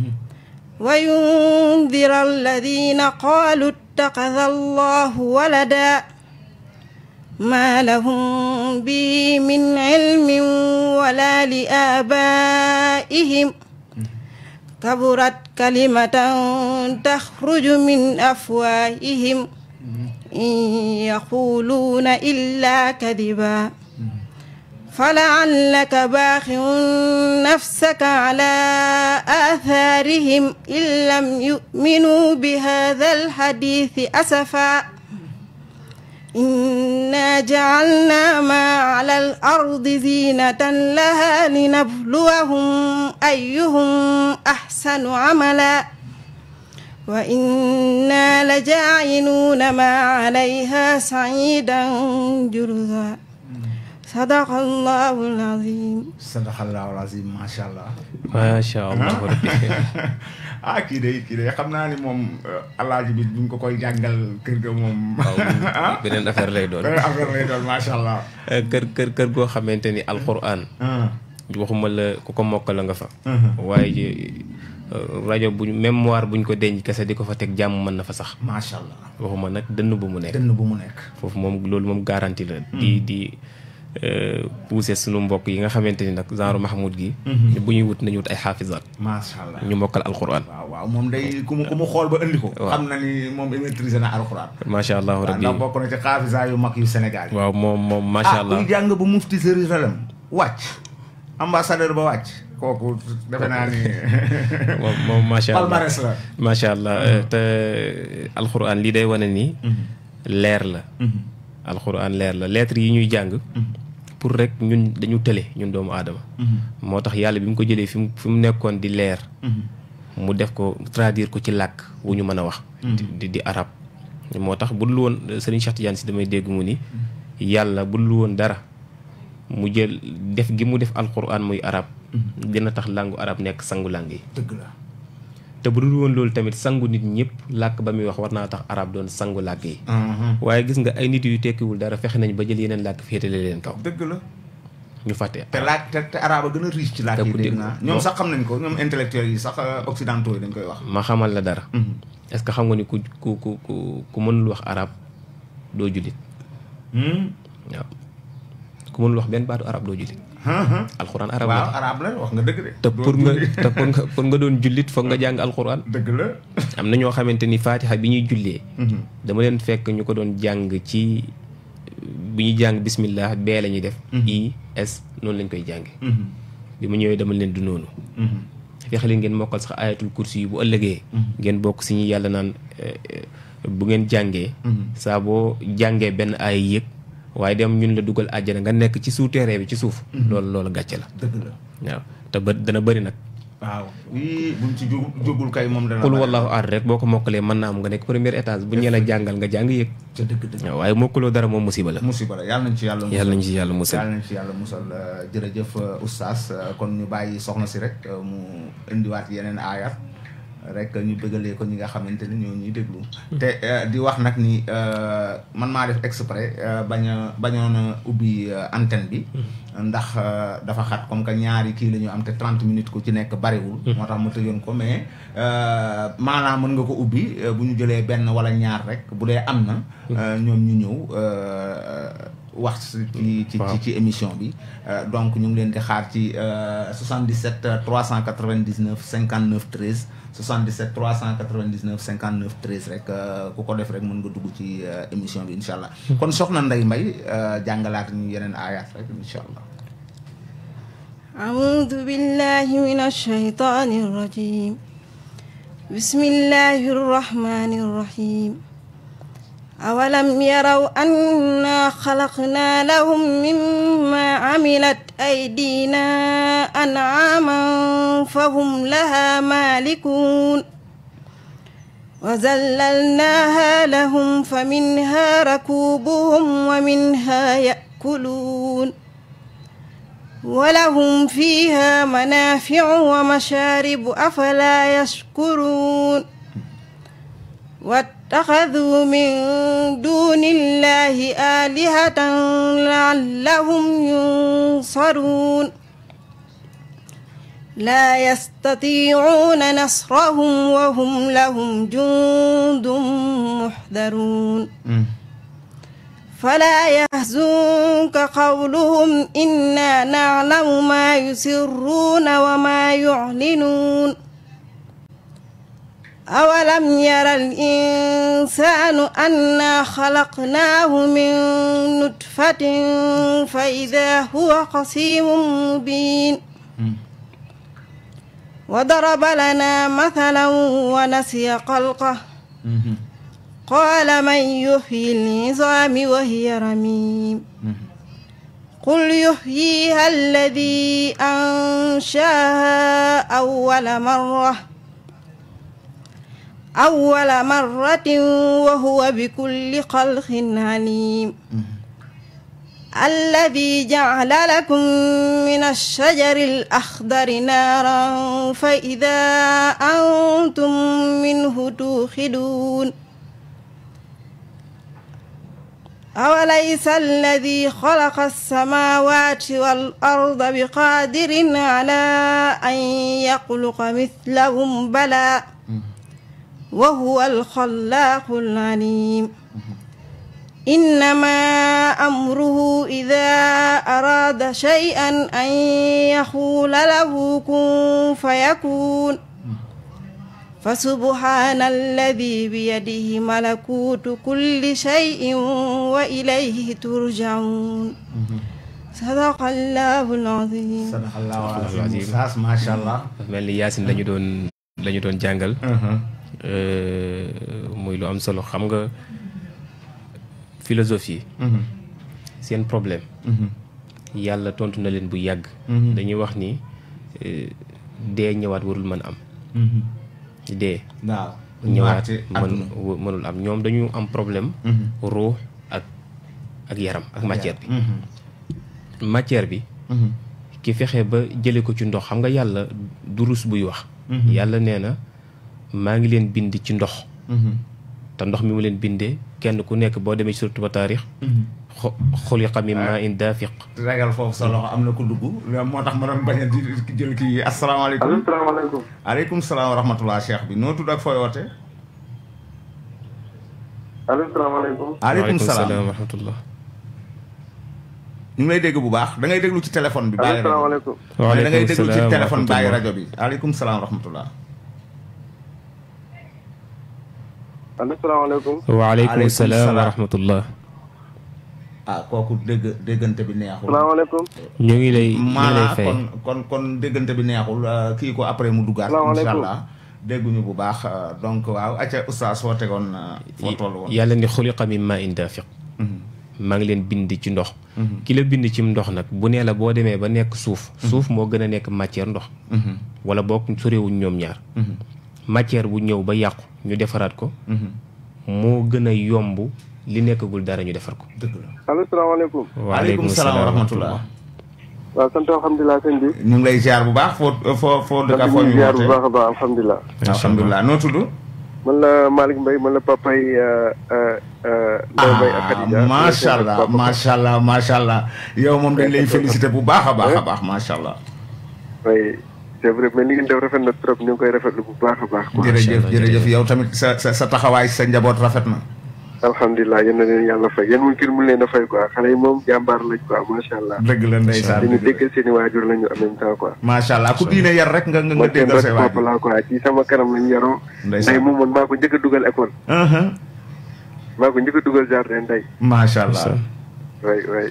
وينذر الذين قالوا اتخذ الله ولدا ما لهم به من علم ولا لآبائهم كبرت كلمة تخرج من أفواههم إن يقولون إلا كذبا فلعلك باخع نفسك على آثارهم إن لم يؤمنوا بهذا الحديث أسفا إنا جعلنا ما على الأرض زينة لها لنبلوهم أيهم أحسن عملا وإنا لجاعلون ما عليها صعيدا جرزا صدق الله العظيم. صدق الله العظيم ما شاء الله. ما شاء الله rabbi. kii de xam naa ni moom alaaji bi buñ ko koy jàngal kër ga moom. waaw beneen affaire lay doon. macha allah. kër goo xamante ni alquran. waxuma la ku ko mokkal nga fa. waaye rajo buñ mémoire buñ ko denc kese di ko fa teg jàmm mën na fa sax. macha allah. waxuma nag dënn bu mu nekk. foofu moom loolu moom garantie la. di pousser sunu mbokk yi nga xamante ni nag genre Mahmoud gi. bu ñuy wut nañu wut ay xaafisaat. macha allah ñu mokkal alquran. waaw moom day ku mu xool ba andi ko. xam na ni moom maîtrise na alquran. macha allah rabbi ndax bokk na ci xaafisaat yu mag yu Sénégal. waaw moom macha allah. kuy jàng ba mufti Jérusalem wàcc ambassadeur ba wàcc. kooku defe naa ni. moom macha allah palmarès la. macha allah te alquran lii day wane ni. leer la. alquran leer la lettres yi ñuy jàng. pour rek ñun dañu tële ñun doomu aadama. moo tax yàlla bi mu ko jëlee fi mu nekkoon di leer. mu def ko traduire ko ci làkk wu ñu mën a wax. di arab moo tax bu dul woon Serigne Cheikh Tidiane si damay dégg mu ni yàlla bu dul woon dara mu jël def gi mu def alquran muy arab. dina tax langu arab nekk sangu lang yi. dëgg la. te bu dul woon loolu tamit sangu nit ñëpp làkk ba muy wax war naa tax arab doon sangu làkk yi. waaye gis nga ay nit yu tekkiwul dara fexe nañ ba jël yeneen làkk féetale leen kaw. dëgg la. ñu fàtte. te arab a gën a riche ci làkk yi dégg naa ñoom sax xam nañ ko ñoom intellectuels yi sax occidentaux yi dañ koy wax. ma xamal la dara. est-ce que xam nga ni ku mënul wax arab doo jullit. waaw ku mënul wax benn baatu arab doo jullit. alxuraan arab la. waaw arab la wax nga dëgg de. te pour nga doon jullit foog nga jàng alxuraan. dëgg la. am na ñoo xamante ni fatiha bi ñuy jullee. dama leen fekk ñu ko doon jàng ci bi ñuy jàng bismillah bee la ñuy def. is noonu lañ koy jànge bi mu ñëwee dama leen du noonu. fexe leen ngeen mokkal sax ayatul kursi yi bu ëllëgee. ngeen bokk si ñi yàlla naan bu ngeen jàngee. saa boo jàngee benn ay yëg. waaye dem ñun la dugal àjjana nga nekk ci souterrain bi ci suuf. loolu gàcce la. dëgg la waaw te dana bëri nag. waaw yii buñ ci jógul kay moom dana. qul wallahu ahad rek boo ko mokkalee mën naa am nga nekk premier étage bu ñu la jàngal nga jàng yëg. te dëgg. waaw waaye mokkaloo dara moom musiba la. musiba la yàlla nañ ci yàlla. yàlla nañ ci yàlla musal yàlla nañ ci yàlla musal jërëjëf oustaz kon ñu bàyyi soxna si rek mu indiwaat yeneen aayat rek ñu bëggalee ko ñi nga xamante ni ñoo ñuy déglu. te di wax nag ni man maa def exprès bañoon a ubbi antenne bi. ndax dafa xat comme que ñaari kii la ñu am te 30 minutes ku ci nekk bariwul. moo tax mu tëjoon ko mais maanaam mën nga ko ubbi bu ñu jëlee benn wala ñaar rek bu dee am na. ñoom ñu ñëw wax ci émission bi donc ñu ngi leen di xaar ci 77 399 59 13 77 399 59 13 rek ku ko def rek mën nga dugg ci émission bi incha allah. kon soxna Ndeye Mbaye jàngalaat ñu yeneen ayat rek incha allah. أعوذ بالله من الشيطان الرجيم بسم الله الرحمن الرحيم أولم يروا أنا خلقنا لهم مما عملت أيدينا أنعاما فهم لها مالكون وذللناها لهم فمنها ركوبهم ومنها يأكلون ولهم فيها منافع ومشارب أفلا يشكرون واتخذوا من دون الله آلهة لعلهم ينصرون لا يستطيعون نصرهم وهم لهم جند محضرون فلا يحزنك قولهم إنا نعلم ما يسرون وما يعلنون أولم ير الإنسان أنا خلقناه من نطفة فإذا هو خصيم مبين وضرب لنا مثلا ونسي خلقه قال من يحيي العظام وهي رميم قل يحييها الذي أنشاها أول مرة وهو بكل خلق عليم الذي جعل لكم من الشجر الأخضر نارا فإذا أنتم منه توقدون أوليس الذي خلق السماوات والأرض بقادر على أن يخلق مثلهم بلى وهو الخلاق العليم إنما أمره إذا أراد شيئا أن يقول له كن فيكون فسبحان الذي بيده ملكوت كل شيء وإليه ترجعون صدق الله العظيم صدق الله العظيم ما شاء الله mel ni Yaasin lañu doon jàngal muy lu am solo xam nga philosophie seen problème yàlla tontu na leen bu yàgg dañuy wax ni dee ñëwaat warul mën am dee waaw ñëwaat mënul am ñoom dañu am problème ruux ak yaram ak matière bi ki fexe ba jële ko ci ndox xam nga yàlla durus buy wax yàlla nee na maa ngi leen bind ci ndox te ndox mi mu leen bindee kenn ku nekk boo demee ci suratu ba taarix xuliqa min maa'in daafiq ragal foofu sa loxo am na ko dugg moo tax ma doon bañ a di jël kii asalaamaaleykum asalaamaaleykum aleykum salaam wa rahmatullah cheikh bi noo tudd ak fooy woote asalaamaaleykum aleykum salaam wa rahmatullah ñu ngi lay dégg bu baax da ngay déglu ci téléphone bi bàyyi asalaamaaleykum da ngay déglu ci téléphone bàyyi rajo bi aleykum salaam wa rahmatullah asalaamaaleykum waaleykum salaam wa rahmatullah ah kooku déggante bi neexul asalaamaaleykum ñu ngi lay fay kon déggante bi neexul kii ko après mu duggaat incha allah dégguñu bu baax donc waaw acca oustaz foo tegoon foo toll woon yàlla ni xuliqa min maa'in daafiq maa ngi leen bind ci ndox ki la bind ci ndox nag bu nee la boo demee ba nekk suuf moo gën a nekk matière ndox wala boog sorewuñ ñoom ñaar matière bu ñëw ba yàqu ñu defaraat ko moo gën a yomb li nekkagul dara ñu defar ko dëgg la asalaamaaleykum waaleykum salaam wa rahmatullah waaw sant alhamdulilah sëñ bi ñu ngi lay ziar bu baax foo dëkk foo ñu ziar bu baax a baax alhamdulilah alhamdulilah noo tudd man la Malick Mbaye man la papay Ndeye Mbaye ak Khadija. macha allah yow moom dañ lay félicité bu baax a baax macha allah. oui c'est vrai mais li ngeen def rafet na trop ñu ngi koy rafetlu bu baax a baax. jërëjëf yow tamit sa taxawaay sa njaboot rafet na. alhamdulilah yéen na leen yàlla fay yéen moom kii mu leen a fay quoi xale yi moom jàmbaar lañ quoi macha allah. dëgg la ndeysaan dañu déggal seen i waajur lañu en même temps quoi. macha allah ku diine yar rek nga déggal say waajur la quoi ci sama kanam lañu yaroo. ndeysaan moom man maa ko njëkk a dugal école. maa ko njëkk a dugal jardin tey. macha allah. oui.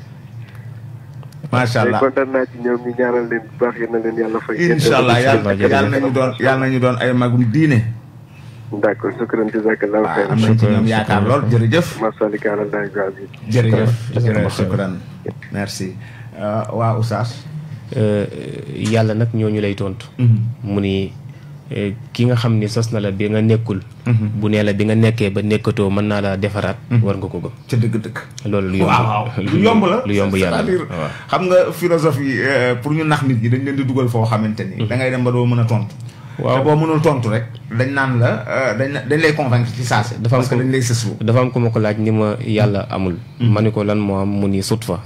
macha allah kontaan naa ci ñoom ñu ñaanal leen bu baax yéen na leen yàlla fay. incha allah yàlla nañu doon ay magum diine. d'accord sukran jazakallahu xayran. am nañ ci ñoom yaakaar lool jërëjëf. masalika ala daay gabi. jërëjëf sukran merci. waa Oustaz. yàlla nag ñooñu lay tontu. mu ni ki nga xam ni sos na la bi nga nekkul. bu nee la bi nga nekkee ba nekkatoo mën naa la defaraat. war nga ko gëm. ca dëgg-dëgg. loolu lu yomb lu yomb yàlla c'est-à-dire xam nga philosophie pour ñu nax nit ñi dañ leen di dugal foo xamante ni. da ngay dem ba doo mën a tontu. waaw te boo mënul tontu rek dañ naan la dañ lay convaincre ci saase. parce que dañ lay sëslu. dafa am ko ma ko laaj ni ma yàlla amul. ma ni ko lan moo am mu ni sutfa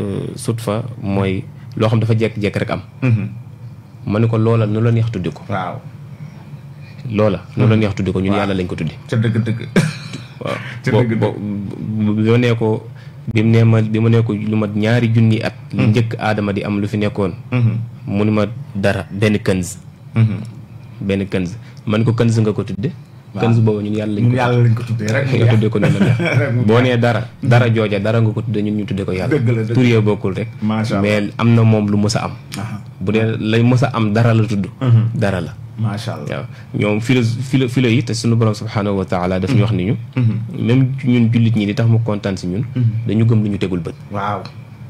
mooy loo xam dafa jekk-jekk rek am. ma ni ko loola nu la neex tuddi ko. waaw. loola nu la neex tuddi ko ñun yàlla lañ ko tuddi. ca dëgg-dëgg. waaw boo nee ko bi ma nee ko lu mat 2 junni at. lu njëkk aadama di am lu fi nekkoon. mu ni ma dara benn kënz. benn kënz man ko kënz nga ko tudde. kënz boobu ñun yàlla lañ ko tudde rek nga tudde ko ne la boo nee dara jooja dara nga ko tudde ñun ñu tudde ko yàlla. tur yee bokkul rek. mais am na moom lu mës a am. bu dee lay mës a am dara la tudd. dara la. macha allah waaw ñoom philo yi te suñu borom subhanahu wa taala daf ñu wax ni ñu. même ñun jullit ñi li tax mu kontaan si ñun. dañu gëm lu ñu tegul bët. waaw.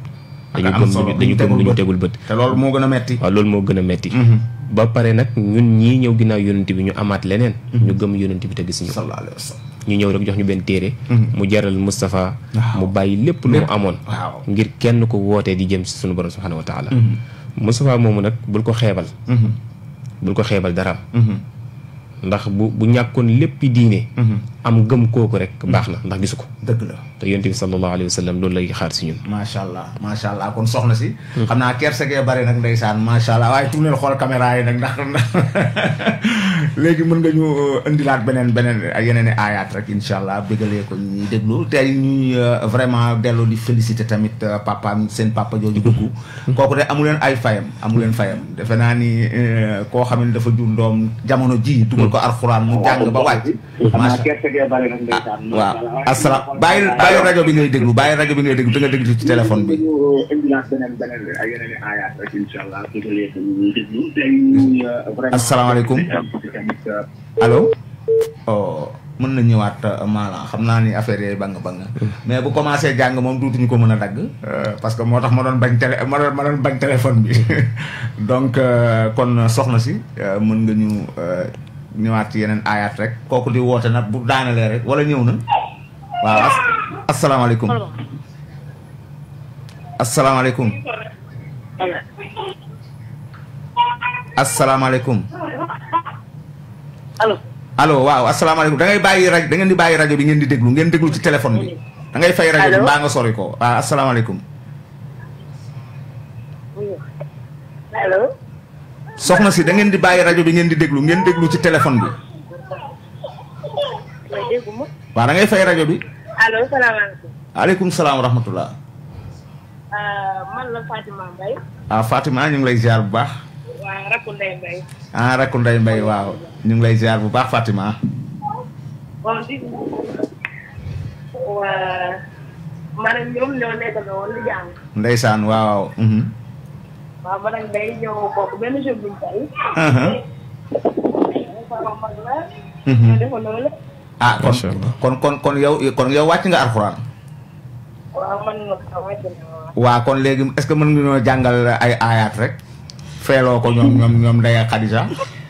dañu gëm lu ñu tegul bët. te loolu moo gën a metti. waaw loolu moo gën a metti. ba pare nag ñun ñii ñëw ginnaaw yonent bi ñu amaat leneen. ñu gëm yonent bi te gis ñu. sallallahu alayhi wa sallam. ñu ñëw rek jox ñu benn téere. mu jaral Moustapha. mu bàyyi lépp lu mu amoon. ngir kenn ko wootee di jëm si suñu borom subhanahu wa taala. Moustapha moomu nag bul ko xeebal. bul ko xeebal dara. ndax bu ñàkkoon léppi diine. am gëm kooku rek baax na ndax gisu ko. dëgg la te yonent bi sallallahu alayhi wa sallam loolu lay xaar si ñun. macha allah kon soxna si. xam naa kersa gee bari nag ndeysaan macha allah waaye tournel xool caméra yi nag ndax léegi mën nga ñu indilaat beneen yeneen i aayaat rek incha allah bégalee ko ñuy déglu tey ñuy vraiment delloo di féliciter tamit papaam seen papa jooju dugg. kooku de amu leen ay fayam defe naa ni koo xam ne dafa jur doom jamono ji dugal ko alxuraan mu jàng ba wàcc. waaw asalaam bàyyi rajo bi ngay déglu te nga déglu ci téléphone bi. asalaamaaleykum allo. mën na ñëwaat maanaam xam naa ni affaire yooyu bang mais bu commencé jàng moom duutuñu ko mën a dagg parce que moo tax ma doon bañ téléphone bi donc kon soxna si mën nga ñu ñëwaat ci yeneen aayaat rek kooku di woote nag bu daanalee rek wala ñëw na waaw asalaamaaleykum allo waaw asalaamaaleykum da ngeen di bàyyi rajo bi ngeen di déglu ci téléphone bi da ngay fay rajo bi mbaa nga sori ko waaw asalaamaaleykum soxna si da ngeen di bàyyi rajo bi ngeen déglu ci téléphone bi waaw da ngay fay rajo bi. allo salaamaaleykum. aleykum salaam wa rahmatullah. man la Fatima Mbaye. Fatima ñu ngi lay ziar bu baax. waaw rakku Ndeye Mbaye. rakku Ndeye Mbaye waaw ñu ngi lay ziar bu baax Fatima. bon man ak ñoom ñoo nekk woon di jàng. ndeysaan waaw. waaw man ak Ndeye ñoo bokk benn jour buñ tey. kon yow wàcc nga alxuraan. waaw man wàcc na waaw kon léegi est-ce que mën nga ñoo jàngal ay aayaat rek feeloo ko ñoom Ndeye ak Khadija.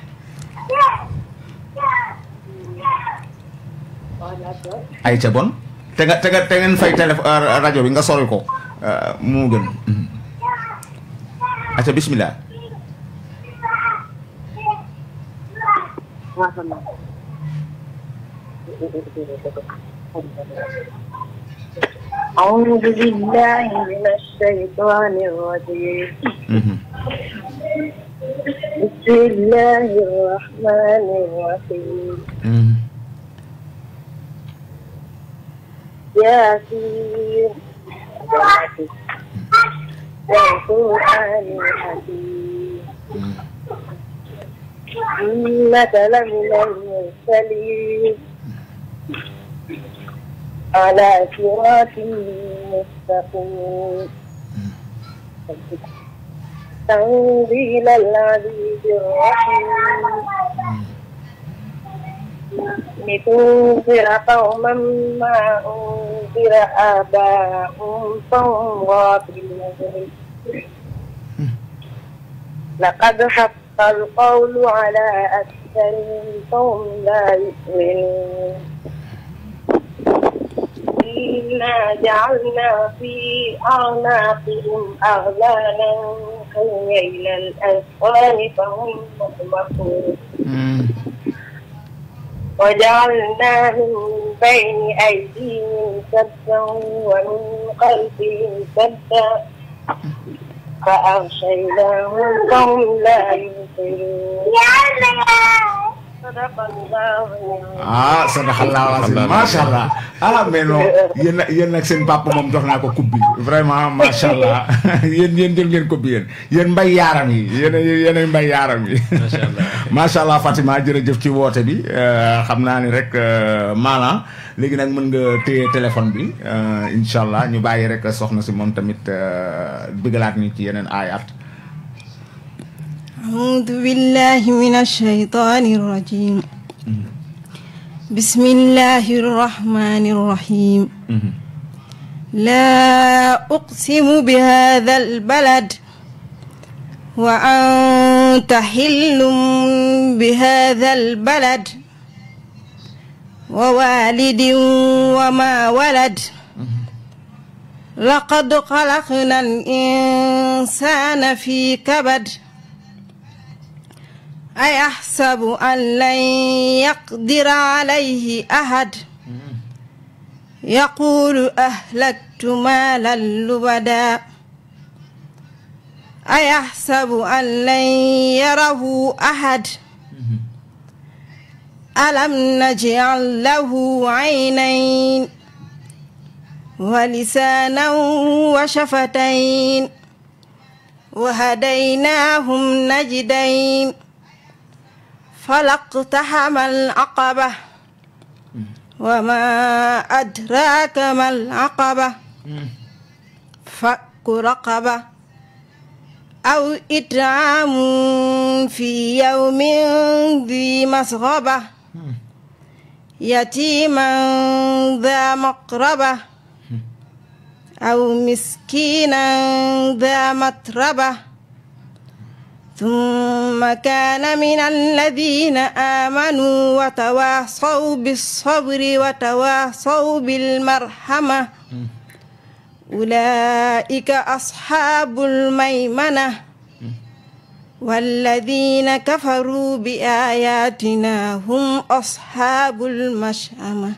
ay ca bon te ngeen fay rajo bi nga sori ko moo gën. aca bismillah. أعوذ بالله من الشيطان الرجيم بسم الله الرحمن الرحيم ياسين والقرآن الحكيم إنك لمن المرسلين على صراط مستقيم تنزيل العزيز الرحيم لتنذر قوما ما أنذر آباؤهم فهم غافلون لقد حق القول على أكثرهم فهم لا يؤمنون إنا جعلنا في أعناقهم أغلالا إلى الأذقان فهم مقمحون وجعلنا من بين أيديهم سدا ومن خلفهم سدا فأغشيناهم فهم لا يبصرون sadaqallahu azim masha Allah mais non yéen nag seen papa moom jox naa ko coupe bi vraiment masha Allah yéen jël ngeen coupe bi yéen mbay yaaram yi yéen mbay yaaram yi masha Allah Fatima jërëjëf ci woote bi xam naa ni rek maanaam léegi nag mën nga téye téléphone bi incha allah ñu bàyyi rek soxna si moom tamit bëggalaat ñu ci yeneen aayaat. أعوذ بالله من الشيطان الرجيم بسم الله الرحمن الرحيم لا أقسم بهذا البلد وأنت حل بهذا البلد ووالد وما ولد لقد خلقنا الإنسان في كبد أيحسب أن لن يقدر عليه أحد يقول أهلكت مالا لبدا أيحسب أن لن يره أحد ألم نجعل له عينين ولسانا وشفتين وهديناهم نجدين فلاقتحم العقبة وما أدراك ما العقبة فك رقبة أو إطعام في يوم ذي مسغبة يتيما ذا مقربة أو مسكينا ذا متربة ثم كان من الذين آمنوا وتواصوا بالصبر وتواصوا بالمرحمة أولئك أصحاب الميمنة والذين كفروا بآياتنا هم أصحاب المشأمة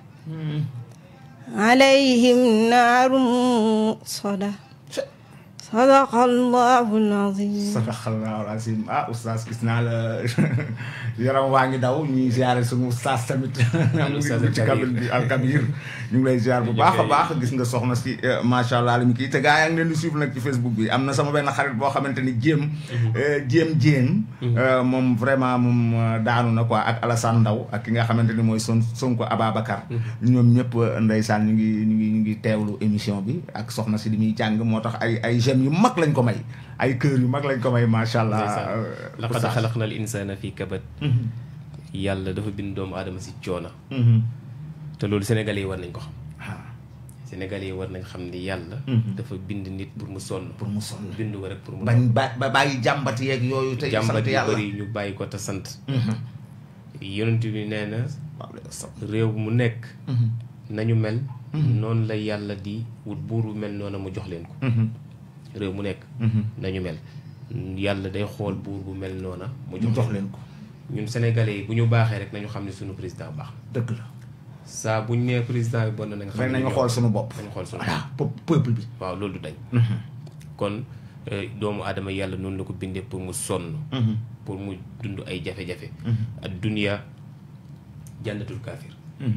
عليهم نار صدى صدق الله العظيم sadaqallahu azim oustaz gis naa la yaram waa ngi daw ñuy ziare suñu oustaz tamit ci kabel bi al kabir ñu ngi lay ziar bu baax a baax gis nga soxna si macha allah li mu kii te gaa yaa ngi leen di suivre nag ci Facebook bi am na sama benn xarit boo xamante ni jéem moom vraiment moom daanu na quoi ak Alassane Ndaw ak ki nga xamante ni mooy Sonko Ababacar ñoom ñëpp ndeysaan ñu ngi teewlu émission bi ak soxna si di muy jàng moo tax ay jeunes yu mag lañ ko may ay kër yu mag lañ ko may macha allah. laqad xalaqna al insana fi kabad yàlla dafa bind doomu aadama si coona te loolu sénégalais yi war nañ ko xam sénégalais yi war nañ xam ni yàlla dafa bind nit pour mu sonn bind ko rek pour mu bañ ba bàyyi jàmbat yeeg yooyu te sant jàmbat yu yàlla bëri ñu bàyyi ko te sant yonent bi nee na réew mu nekk nañu mel noonu la yàlla di wut buur bu mel noonu mu jox leen ko réew mu nekk nañu mel yàlla day xool buur bu mel noona mu jox leen ko ñun sénégalais yi bu ñu baaxee rek nañu xam ne suñu président baax dëgg la saa buñ nee président bi bon na nga xam ne nañu xool suñu bopp. nañu xool suñu voilà peuple bi. waaw loolu du dañ. kon doomu aadama yàlla noonu la ko bindee pour mu sonn. pour mu dund ay jafe-jafe. ad dunya jannatul kaafir.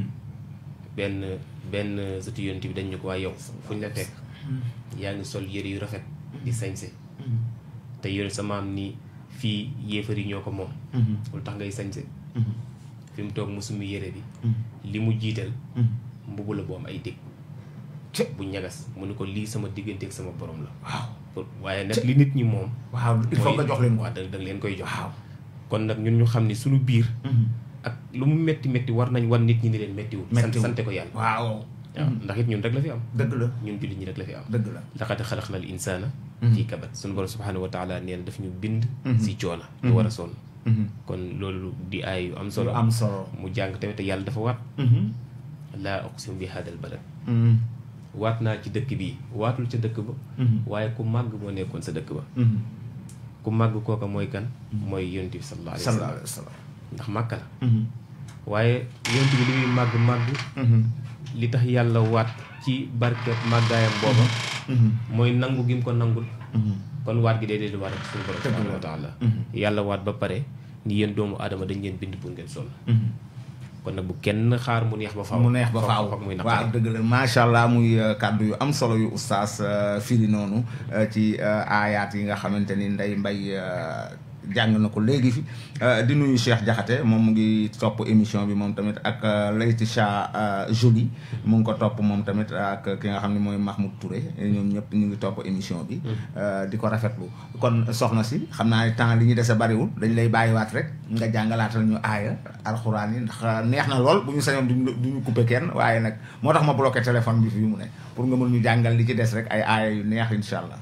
benn sëtu yonent bi dañ ñu ko waa yow fuñ la fekk. yaa ngi sol yëre yu rafet di sañse te yore sa maam ni fii yéefar yi ñoo ko moom. lu tax ngay sañse fi mu toog musumi yére bi. li mu jiital. mbubu la bu am ay dégg. bu ñagas mu ne ko lii sama digganteeg sama borom la. waaw waaye nag li nit ñi moom. waaw il faut nga jox leen ko. waaw da leen koy jox. waaw kon nag ñun ñu xam ni suñu biir. ak lu mu métti métti war nañ wan nit ñi ni leen méttiwul. sante ko yàlla. waaw. ndax it ñun rek la fi am. dëgg la ñun jullit ñi rek la fi am. dëgg la laqad xalaqnal insaana fii kabad suñu borom subhaanahu wa taala nee na daf ñu bind. si coona ñu war a sonn. kon loolu di ay yu am solo. am solo mu jàng tamit te yàlla dafa waat. laa uqsimu bi haadal balad. waat naa ci dëkk bii waatul ca dëkk ba. waaye ku màgg moo nekkoon sa dëkk ba. ku màgg kooka mooy kan. mooy yonent bi sallallahu alayhi wa sallam. ndax màkka la. waaye yonent bi li muy màgg. li tax yàlla waat ci barket màggaayam booba. mooy nangu gi mu ko nangul. kon waat gi day waat ak suñu borom subhanahu wa taala. yàlla waat ba pare ni yéen doomu aadama dañ leen bind pour ngeen sonn. kon nag bu kenn xaar mu neex ba faaw. mu neex ba faaw muy naqari. waaw dëgg la macha allah muy kàddu yu am solo yu oustaz firi noonu ci aayaat yi nga xamante ni Ndeye Mbaye jàng na ko léegi fi di nuyu Cheikh Diakhaté moom mu ngi topp émission bi moom tamit ak Layticha Jolie mu ngi ko topp moom tamit ak ki nga xam ne mooy Mahmoud Touré ñoom ñëpp ñu ngi topp émission bi di ko rafetlu kon soxna si xam naa temps li ñu dese bariwul dañ lay bàyyiwaat rek nga jàngalaatal ñu aaya alxuraan yi ndax neex na lool bu ñu sañoon duñu coupé kenn waaye nag moo tax ma bloqué téléphone bi fi mu ne pour nga mën ñu jàngal li ci des rek ay aaya yu neex incha allah.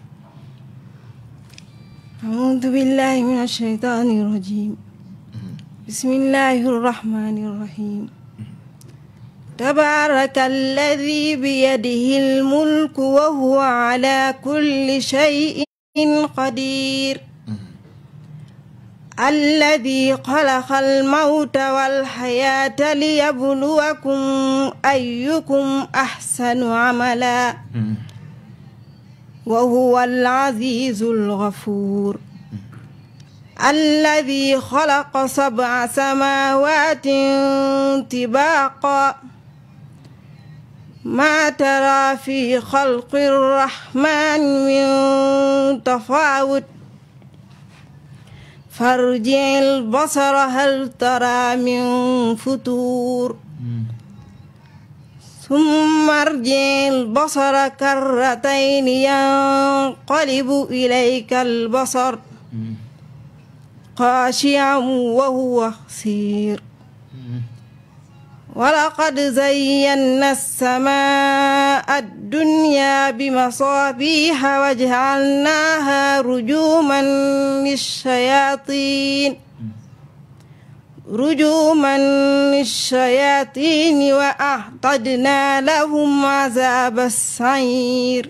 أعوذ بالله من الشيطان الرجيم بسم الله الرحمن الرحيم تبارك الذي بيده الملك وهو على كل شيء قدير الذي خلق الموت والحياة ليبلوكم أيكم أحسن عملا وهو العزيز الغفور الذي خلق 7 سماوات طباقا ما ترى في خلق الرحمن من تفاوت فارجع البصر هل ترى من فتور ثم ارجع البصر كرتين ينقلب إليك البصر خاشعا وهو خسير ولقد زينا السماء الدنيا بمصابيح وجعلناها رجوما للشياطين وأعتدنا لهم عذاب السعير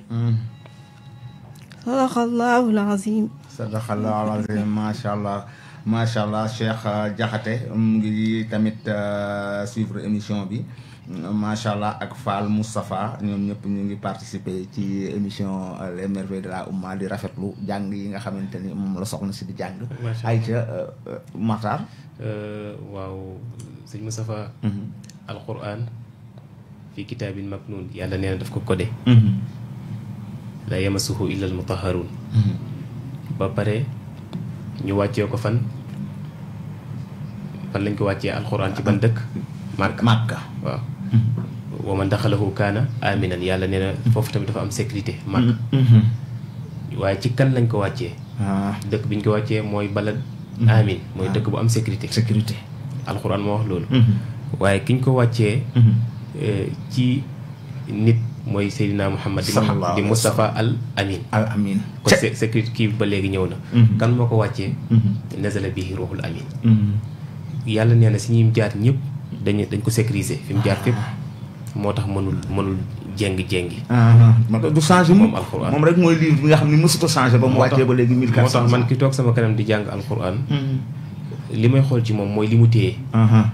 صدق الله العظيم. صدق الله العظيم macha allah Cheikh Diakhaté mu ngi tamit suivre émission bi macha allah ak Fall Moustapha ñoom ñëpp ñu ngi participer ci émission les merveilles de la Oumma di rafetlu jàng yi nga xamante ni moom la soxna si di jàng. ay ca Matar. waaw sëñ Moustapha. alquran fi kitaabin maknuun yàlla nee na daf ko codé. la yamassuhu illa al mutahharun. ba pare ñu wàccee ko fan lañ ko wàccee alxuraan ci ban dëkk. Makka waaw. wa man daxalahu kaana aminan yàlla nee na foofu tamit dafa am sécurité. Makka waaye ci kan lañ ko wàccee. dëkk biñ ko wàccee mooy balad amin mooy dëkk bu am sécurité. alxuraan moo wax loolu. waaye kiñ ko wàccee. ci nit. mooy Seydina Muhammad di Moustapha al Amin. kon sécurité kii ba léegi ñëw na. kan moo ko wàccee. nazala bihi ruuxul amin. yàlla nee na si ñi mu jaar ñëpp dañ ko sécuriser fi mu jaar fépp moo tax mënul jéngi. du changé moom alxuraan moom rek mooy livre bi nga xam ne mësut a changé ba mu wàccee ba léegi 1400. moo tax man ki toog sama kanam di jàng alxuraan. li may xool ci moom mooy li mu téye.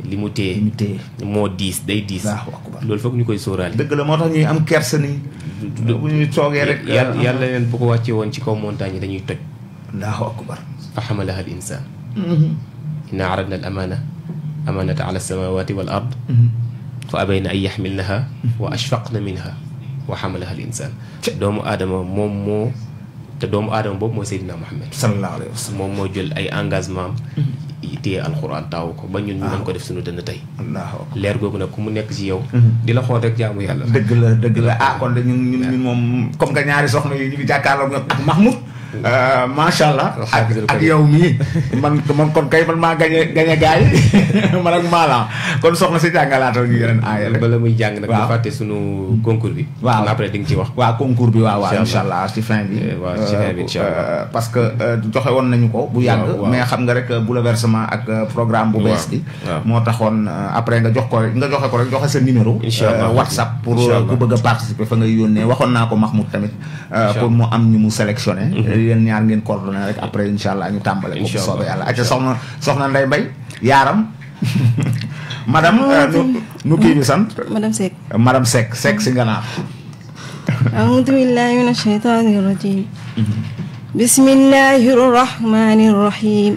li mu téye moo diis day diis loolu foog ñu koy sóoraale dëgg la moo tax ñuy am kersa ni bu ñuy toogee rek yàlla leen bu ko wàccee woon ci kaw montagne yi dañuy toj allahu akbar fa xamalaha al insaan inna aradna al amanata ala samawati wal ard fa abayna an yaxmilnaha wa ashfaqna minha wa xamalaha al insaan doomu aadama moom moo te doomu aadama boobu mooy Seydina Muhammad sallallahu alayhi wa sallam moom moo jël ay engagement am téye alxuraan taawu ko ba ñun ñu mën ko def suñu dënn tey leer googu nag ku mu nekk ci yow di la xool rek jaamu yàlla dëgg la ah kon de ñun moom comme que ñaari soxna yi ñu ngi jàkkaarloo ñoom ak Mahmoud macha allah ak yow mii man kon kay man maa gañe gaay man ak Malang kon soxna si jàngalaatal ñu yeneen aaya rek bala muy jàng nag ñu fàtte sunu concours bi waaw après di nga ci wax waaw concours bi waaw incha allah ci fin bi waaw ci fin bi incha allah parce que joxe woon nañu ko bu yàgg mais xam nga rek bouleversement ak programme bu bees bi moo taxoon après nga joxe ko rek joxe sa numéro WhatsApp pour ku bëgg a participer fa ngay yónnee waxoon naa ko Mahmoud tamit pour mu am ñu mu sélectionné yéen ñaar ngeen coordonné rek après incha allah ñu tàmbale ko bu soobee yàlla ak soxna Ndeye Mbaye yaaram madame nu kii bi sant madame Seck si nganaar a'uudu billahi mina shaytaani rajiim bismillahi rahmaani rahiim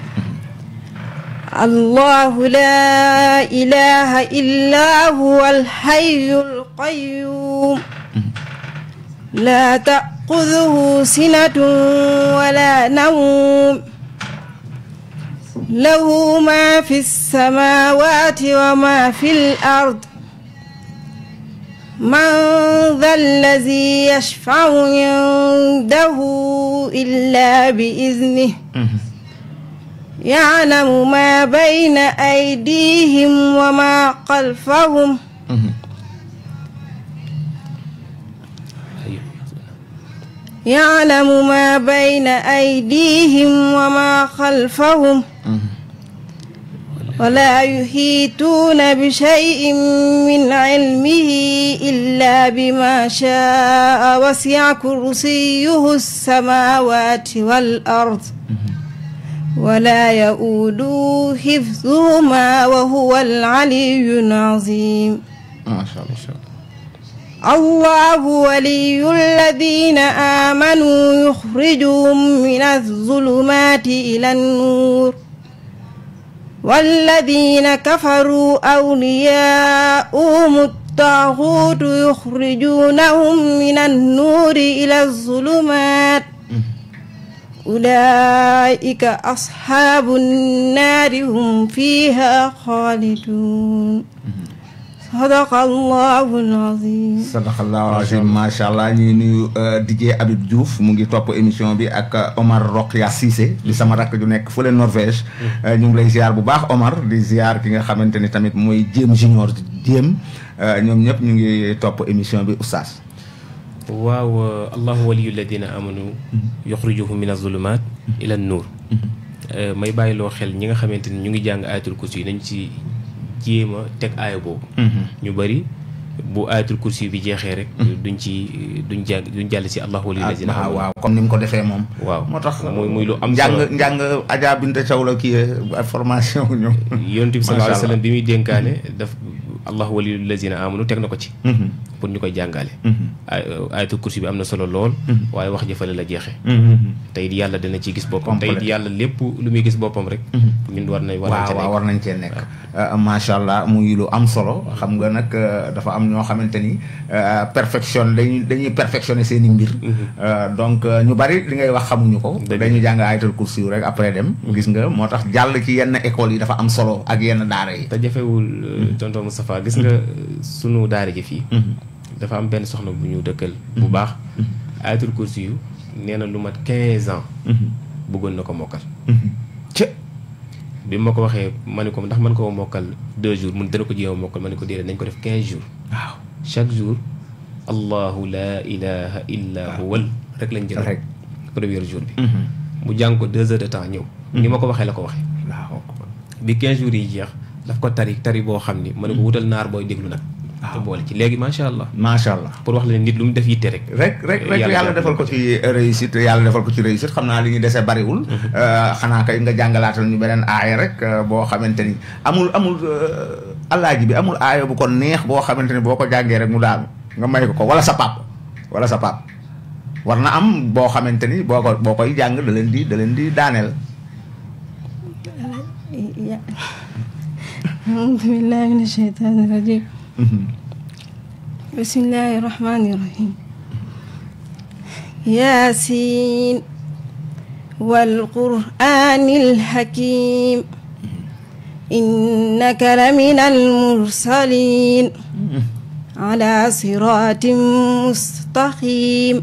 allahu laa ilaha illa huwa alhayyul qayyuum laa تأخذه سنة ولا نوم له ما في السماوات وما في الأرض من ذا الذي يشفع عنده إلا بإذنه يعلم ما بين أيديهم وما خلفهم يعلم ما بين أيديهم وما خلفهم ولا يحيطون بشيء من علمه إلا بما شاء وسع كرسيه السماوات والأرض ولا يؤوده حفظهما وهو العلي العظيم ما شاء الله الله ولي الذين آمنوا يخرجهم من الظلمات إلى النور والذين كفروا أولياؤهم الطاغوت يخرجونهم من النور إلى الظلمات أولئك أصحاب النار هم فيها خالدون sadaqallahul azim sadaqallahul azim macha allah ñuy nuyu DJ Habib Diouf mu ngi topp émission bi ak Omar Rokhia Cissé di sama rakk ju nekk fële Norvège ñu ngi lay ziar bu baax Omar di ziar ki nga xamante ni tamit mooy Jéem Junior Jéem ñoom ñëpp ñu ngi topp émission bi oustaz waaw allahu waliyu alladina amanu yuxrijuhum min azulumat ila nuur may bàyyiloo xel ñi nga xamante ni ñu ngi jàng ayatul kursi yi nañ ci jéem a teg aaya boobu ñu bëri bu ayatul kursi bi jeexee rek duñ jàll si allahu waliyu lazina waaw comme ni mu ko defee moom waaw moo tax muy lu am solo njàng Adja Binta Thiaw la kii formation ñoom yonent bi sallallahu alayhi wa sallam bi muy dénkaane daf allahu waliyu lazina amanu teg na ko ci pour ñu koy jàngale ayatul kursi bi am na solo lool waaye wax jëfale la jeexee tey di yàlla dana ci gis boppam tey di yàlla lépp lu muy gis boppam rek ñun war nañ cee nekk macha allah muy lu am solo xam nga nag dafa am ñoo xamante ni dañuy perfectionné seen i mbir donc ñu bari li ngay wax xamuñu ko dañuy jàng ayatul kursi yu rek après dem gis nga moo tax jàll ci yenn école yi dafa am solo ak yenn daara yi te jafewul tonton Moustapha gis nga sunu daara ji fii dafa am benn soxna bu ñu dëkkal bu baax ayatul kursi yu nee na lu mat 15 ans bëggoon na ko mokkal bi ma ko waxee ma ne ko ndax man koo mokkal 2 jours mun dana ko jéem a mokkal ma ne ko déedéet nañ ko def 15 jours waaw chaque jour allahu la ilaha illa huwal rek lañ jël rek premier jour bi mu jàng ko 2 heures de temps ñëw ni ma ko waxee la ko waxee bi 15 jours yi jeex daf ko tari boo xam ni ma ne ko wutal naar booy déglu nag te boole ci léegi macha allah. pour wax la nit lu mu def yitte rek. rek yàlla defal ko ci réussite xam naa li ñu dese bariwul. xanaa kay nga jàngalaatal ñu beneen aaya rek boo xamante ni amul alaaji bi amul aaya bu ko neex boo xamante ni boo ko jàngee rek mu daanu nga may ko wala sa pap war na am boo xamante ni boo koy jàng da leen di daaneel. a'uuzu billaahi mina shaytaani rajiim. bismillaahi rahmaani rahiim. yaasiin wal qur'aanil hakiim. innaka laminal mursaliin. alaa siraatin mustaqiim.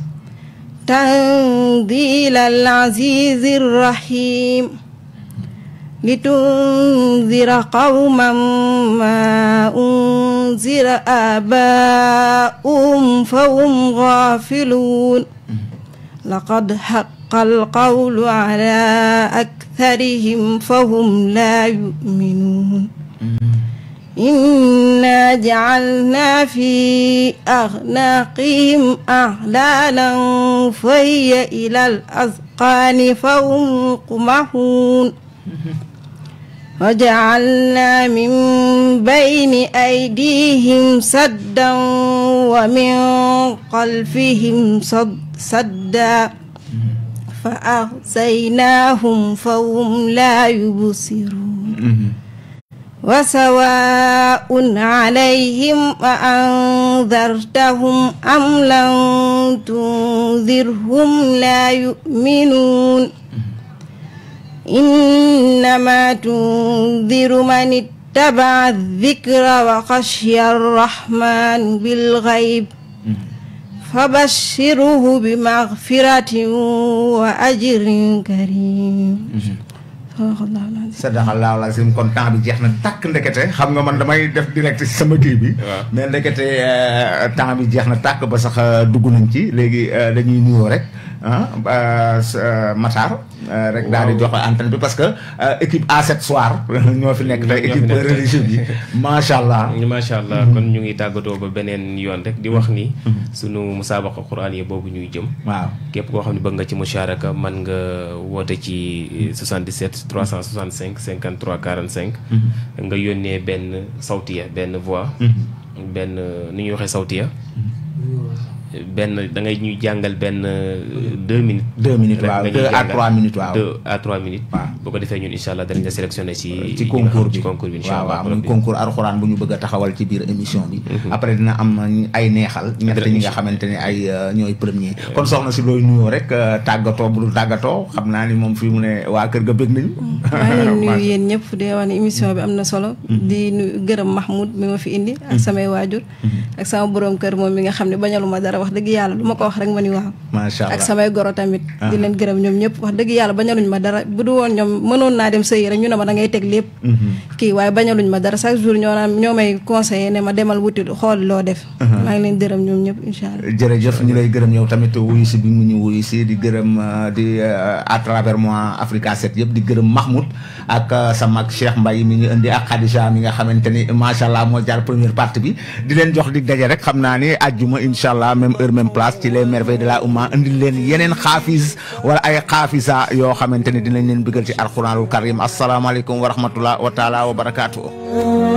tanziilal aziizir rahiim. لتنذر قوما ما أنذر آباؤهم فهم غافلون لقد حق القول على أكثرهم فهم لا يؤمنون إنا جعلنا في أعناقهم أغلالا فهي إلى الأذقان فهم مقمحون وجعلنا من بين أيديهم سدا ومن خلفهم سدا فأغشيناهم فهم لا يبصرون وسواء عليهم أأنذرتهم أم لم تنذرهم لا يؤمنون إنما تنذر من اتبع الذكر وخشي الرحمن بالغيب فبشره بمغفرة وأجر كريم. sadaqallaahu lazim kon temps bi jeex na tàkk ndekete xam nga man damay def direct ci sama kii bi. mais ndekete temps bi jeex na tàkk ba sax dugg nañ ci léegi dañuy nuyoo rek Matar. rek daal di jox antenne bi parce que équipe A7 soir ñoo fi nekk tey équipe religieuse bi macha allah. kon ñu ngi tàggatoo ba beneen yoon rek di wax ni. sunu musaabaqa quraan yi boobu ñuy jëm. waaw képp koo xam ne bëgg nga ci musharaka mën nga woote ci 77 365 53 45. nga yónnee benn sawtiya benn voix. benn ni ñuy waxee sawtiya. benn da ngay ñuy jàngal benn 2 minutes. 2 minutes waaw 2 à 3 minutes waaw. 2 à 3 minutes. waaw boo ko defee ñun incha allah danañ la sélectionné ci concours bi incha allah. waaw muy concours alxuraan bu ñu bëgg a taxawal ci biir émission bi. après dina am ay neexal. ñett ñi nga xamante ne ay ñooy premier. kon soxna si looy nuyoo rek tàggatoo bu dul tàggatoo xam naa ni moom fii mu ne waa kër ga bëgg nañu. maa ngi leen nuyu yéen ñëpp di wax ne émission bi am na solo. di nuyu gërëm Mahmoud mi ma fi indi. ak samay waajur. ak sama borom kër moom mi nga xam ne bañaluma dara wax dëgg yàlla lu ma ko wax rek ma ni waaw. macha allah ak samay goro tamit. di leen gërëm ñoom ñëpp wax dëgg yàlla bañaluñ ma dara bu du woon ñoom mënoon naa dem sëyi rek ñu ne ma da ngay teg lépp. kii waaye bañaluñ ma dara chaque jour ñoo may conseillé ne ma demal wuti xool loo def. maa ngi leen gërëm ñoom ñëpp incha allah. jërëjëf ñu lay gërëm yow tamit wuyu si bi mu ñu wuyu si di gërëm di à travers moi Africa 7 yëpp di gërëm Mahmoud ak sa mag Cheikh Mbaye mi ñu indi ak Khadija mi nga xamante ni macha allah moo jaar première partie bi di leen jox di daje rek xam naa ni àjjuma incha allah même heure même place ci les merveilles de la umma indil leen yeneen xaafis wala ay xaafisa yoo xamante ni dinañ leen bëggal ci alquranul karim asalaamaaleykum wa rahmatullah wa taala wa barakaatu.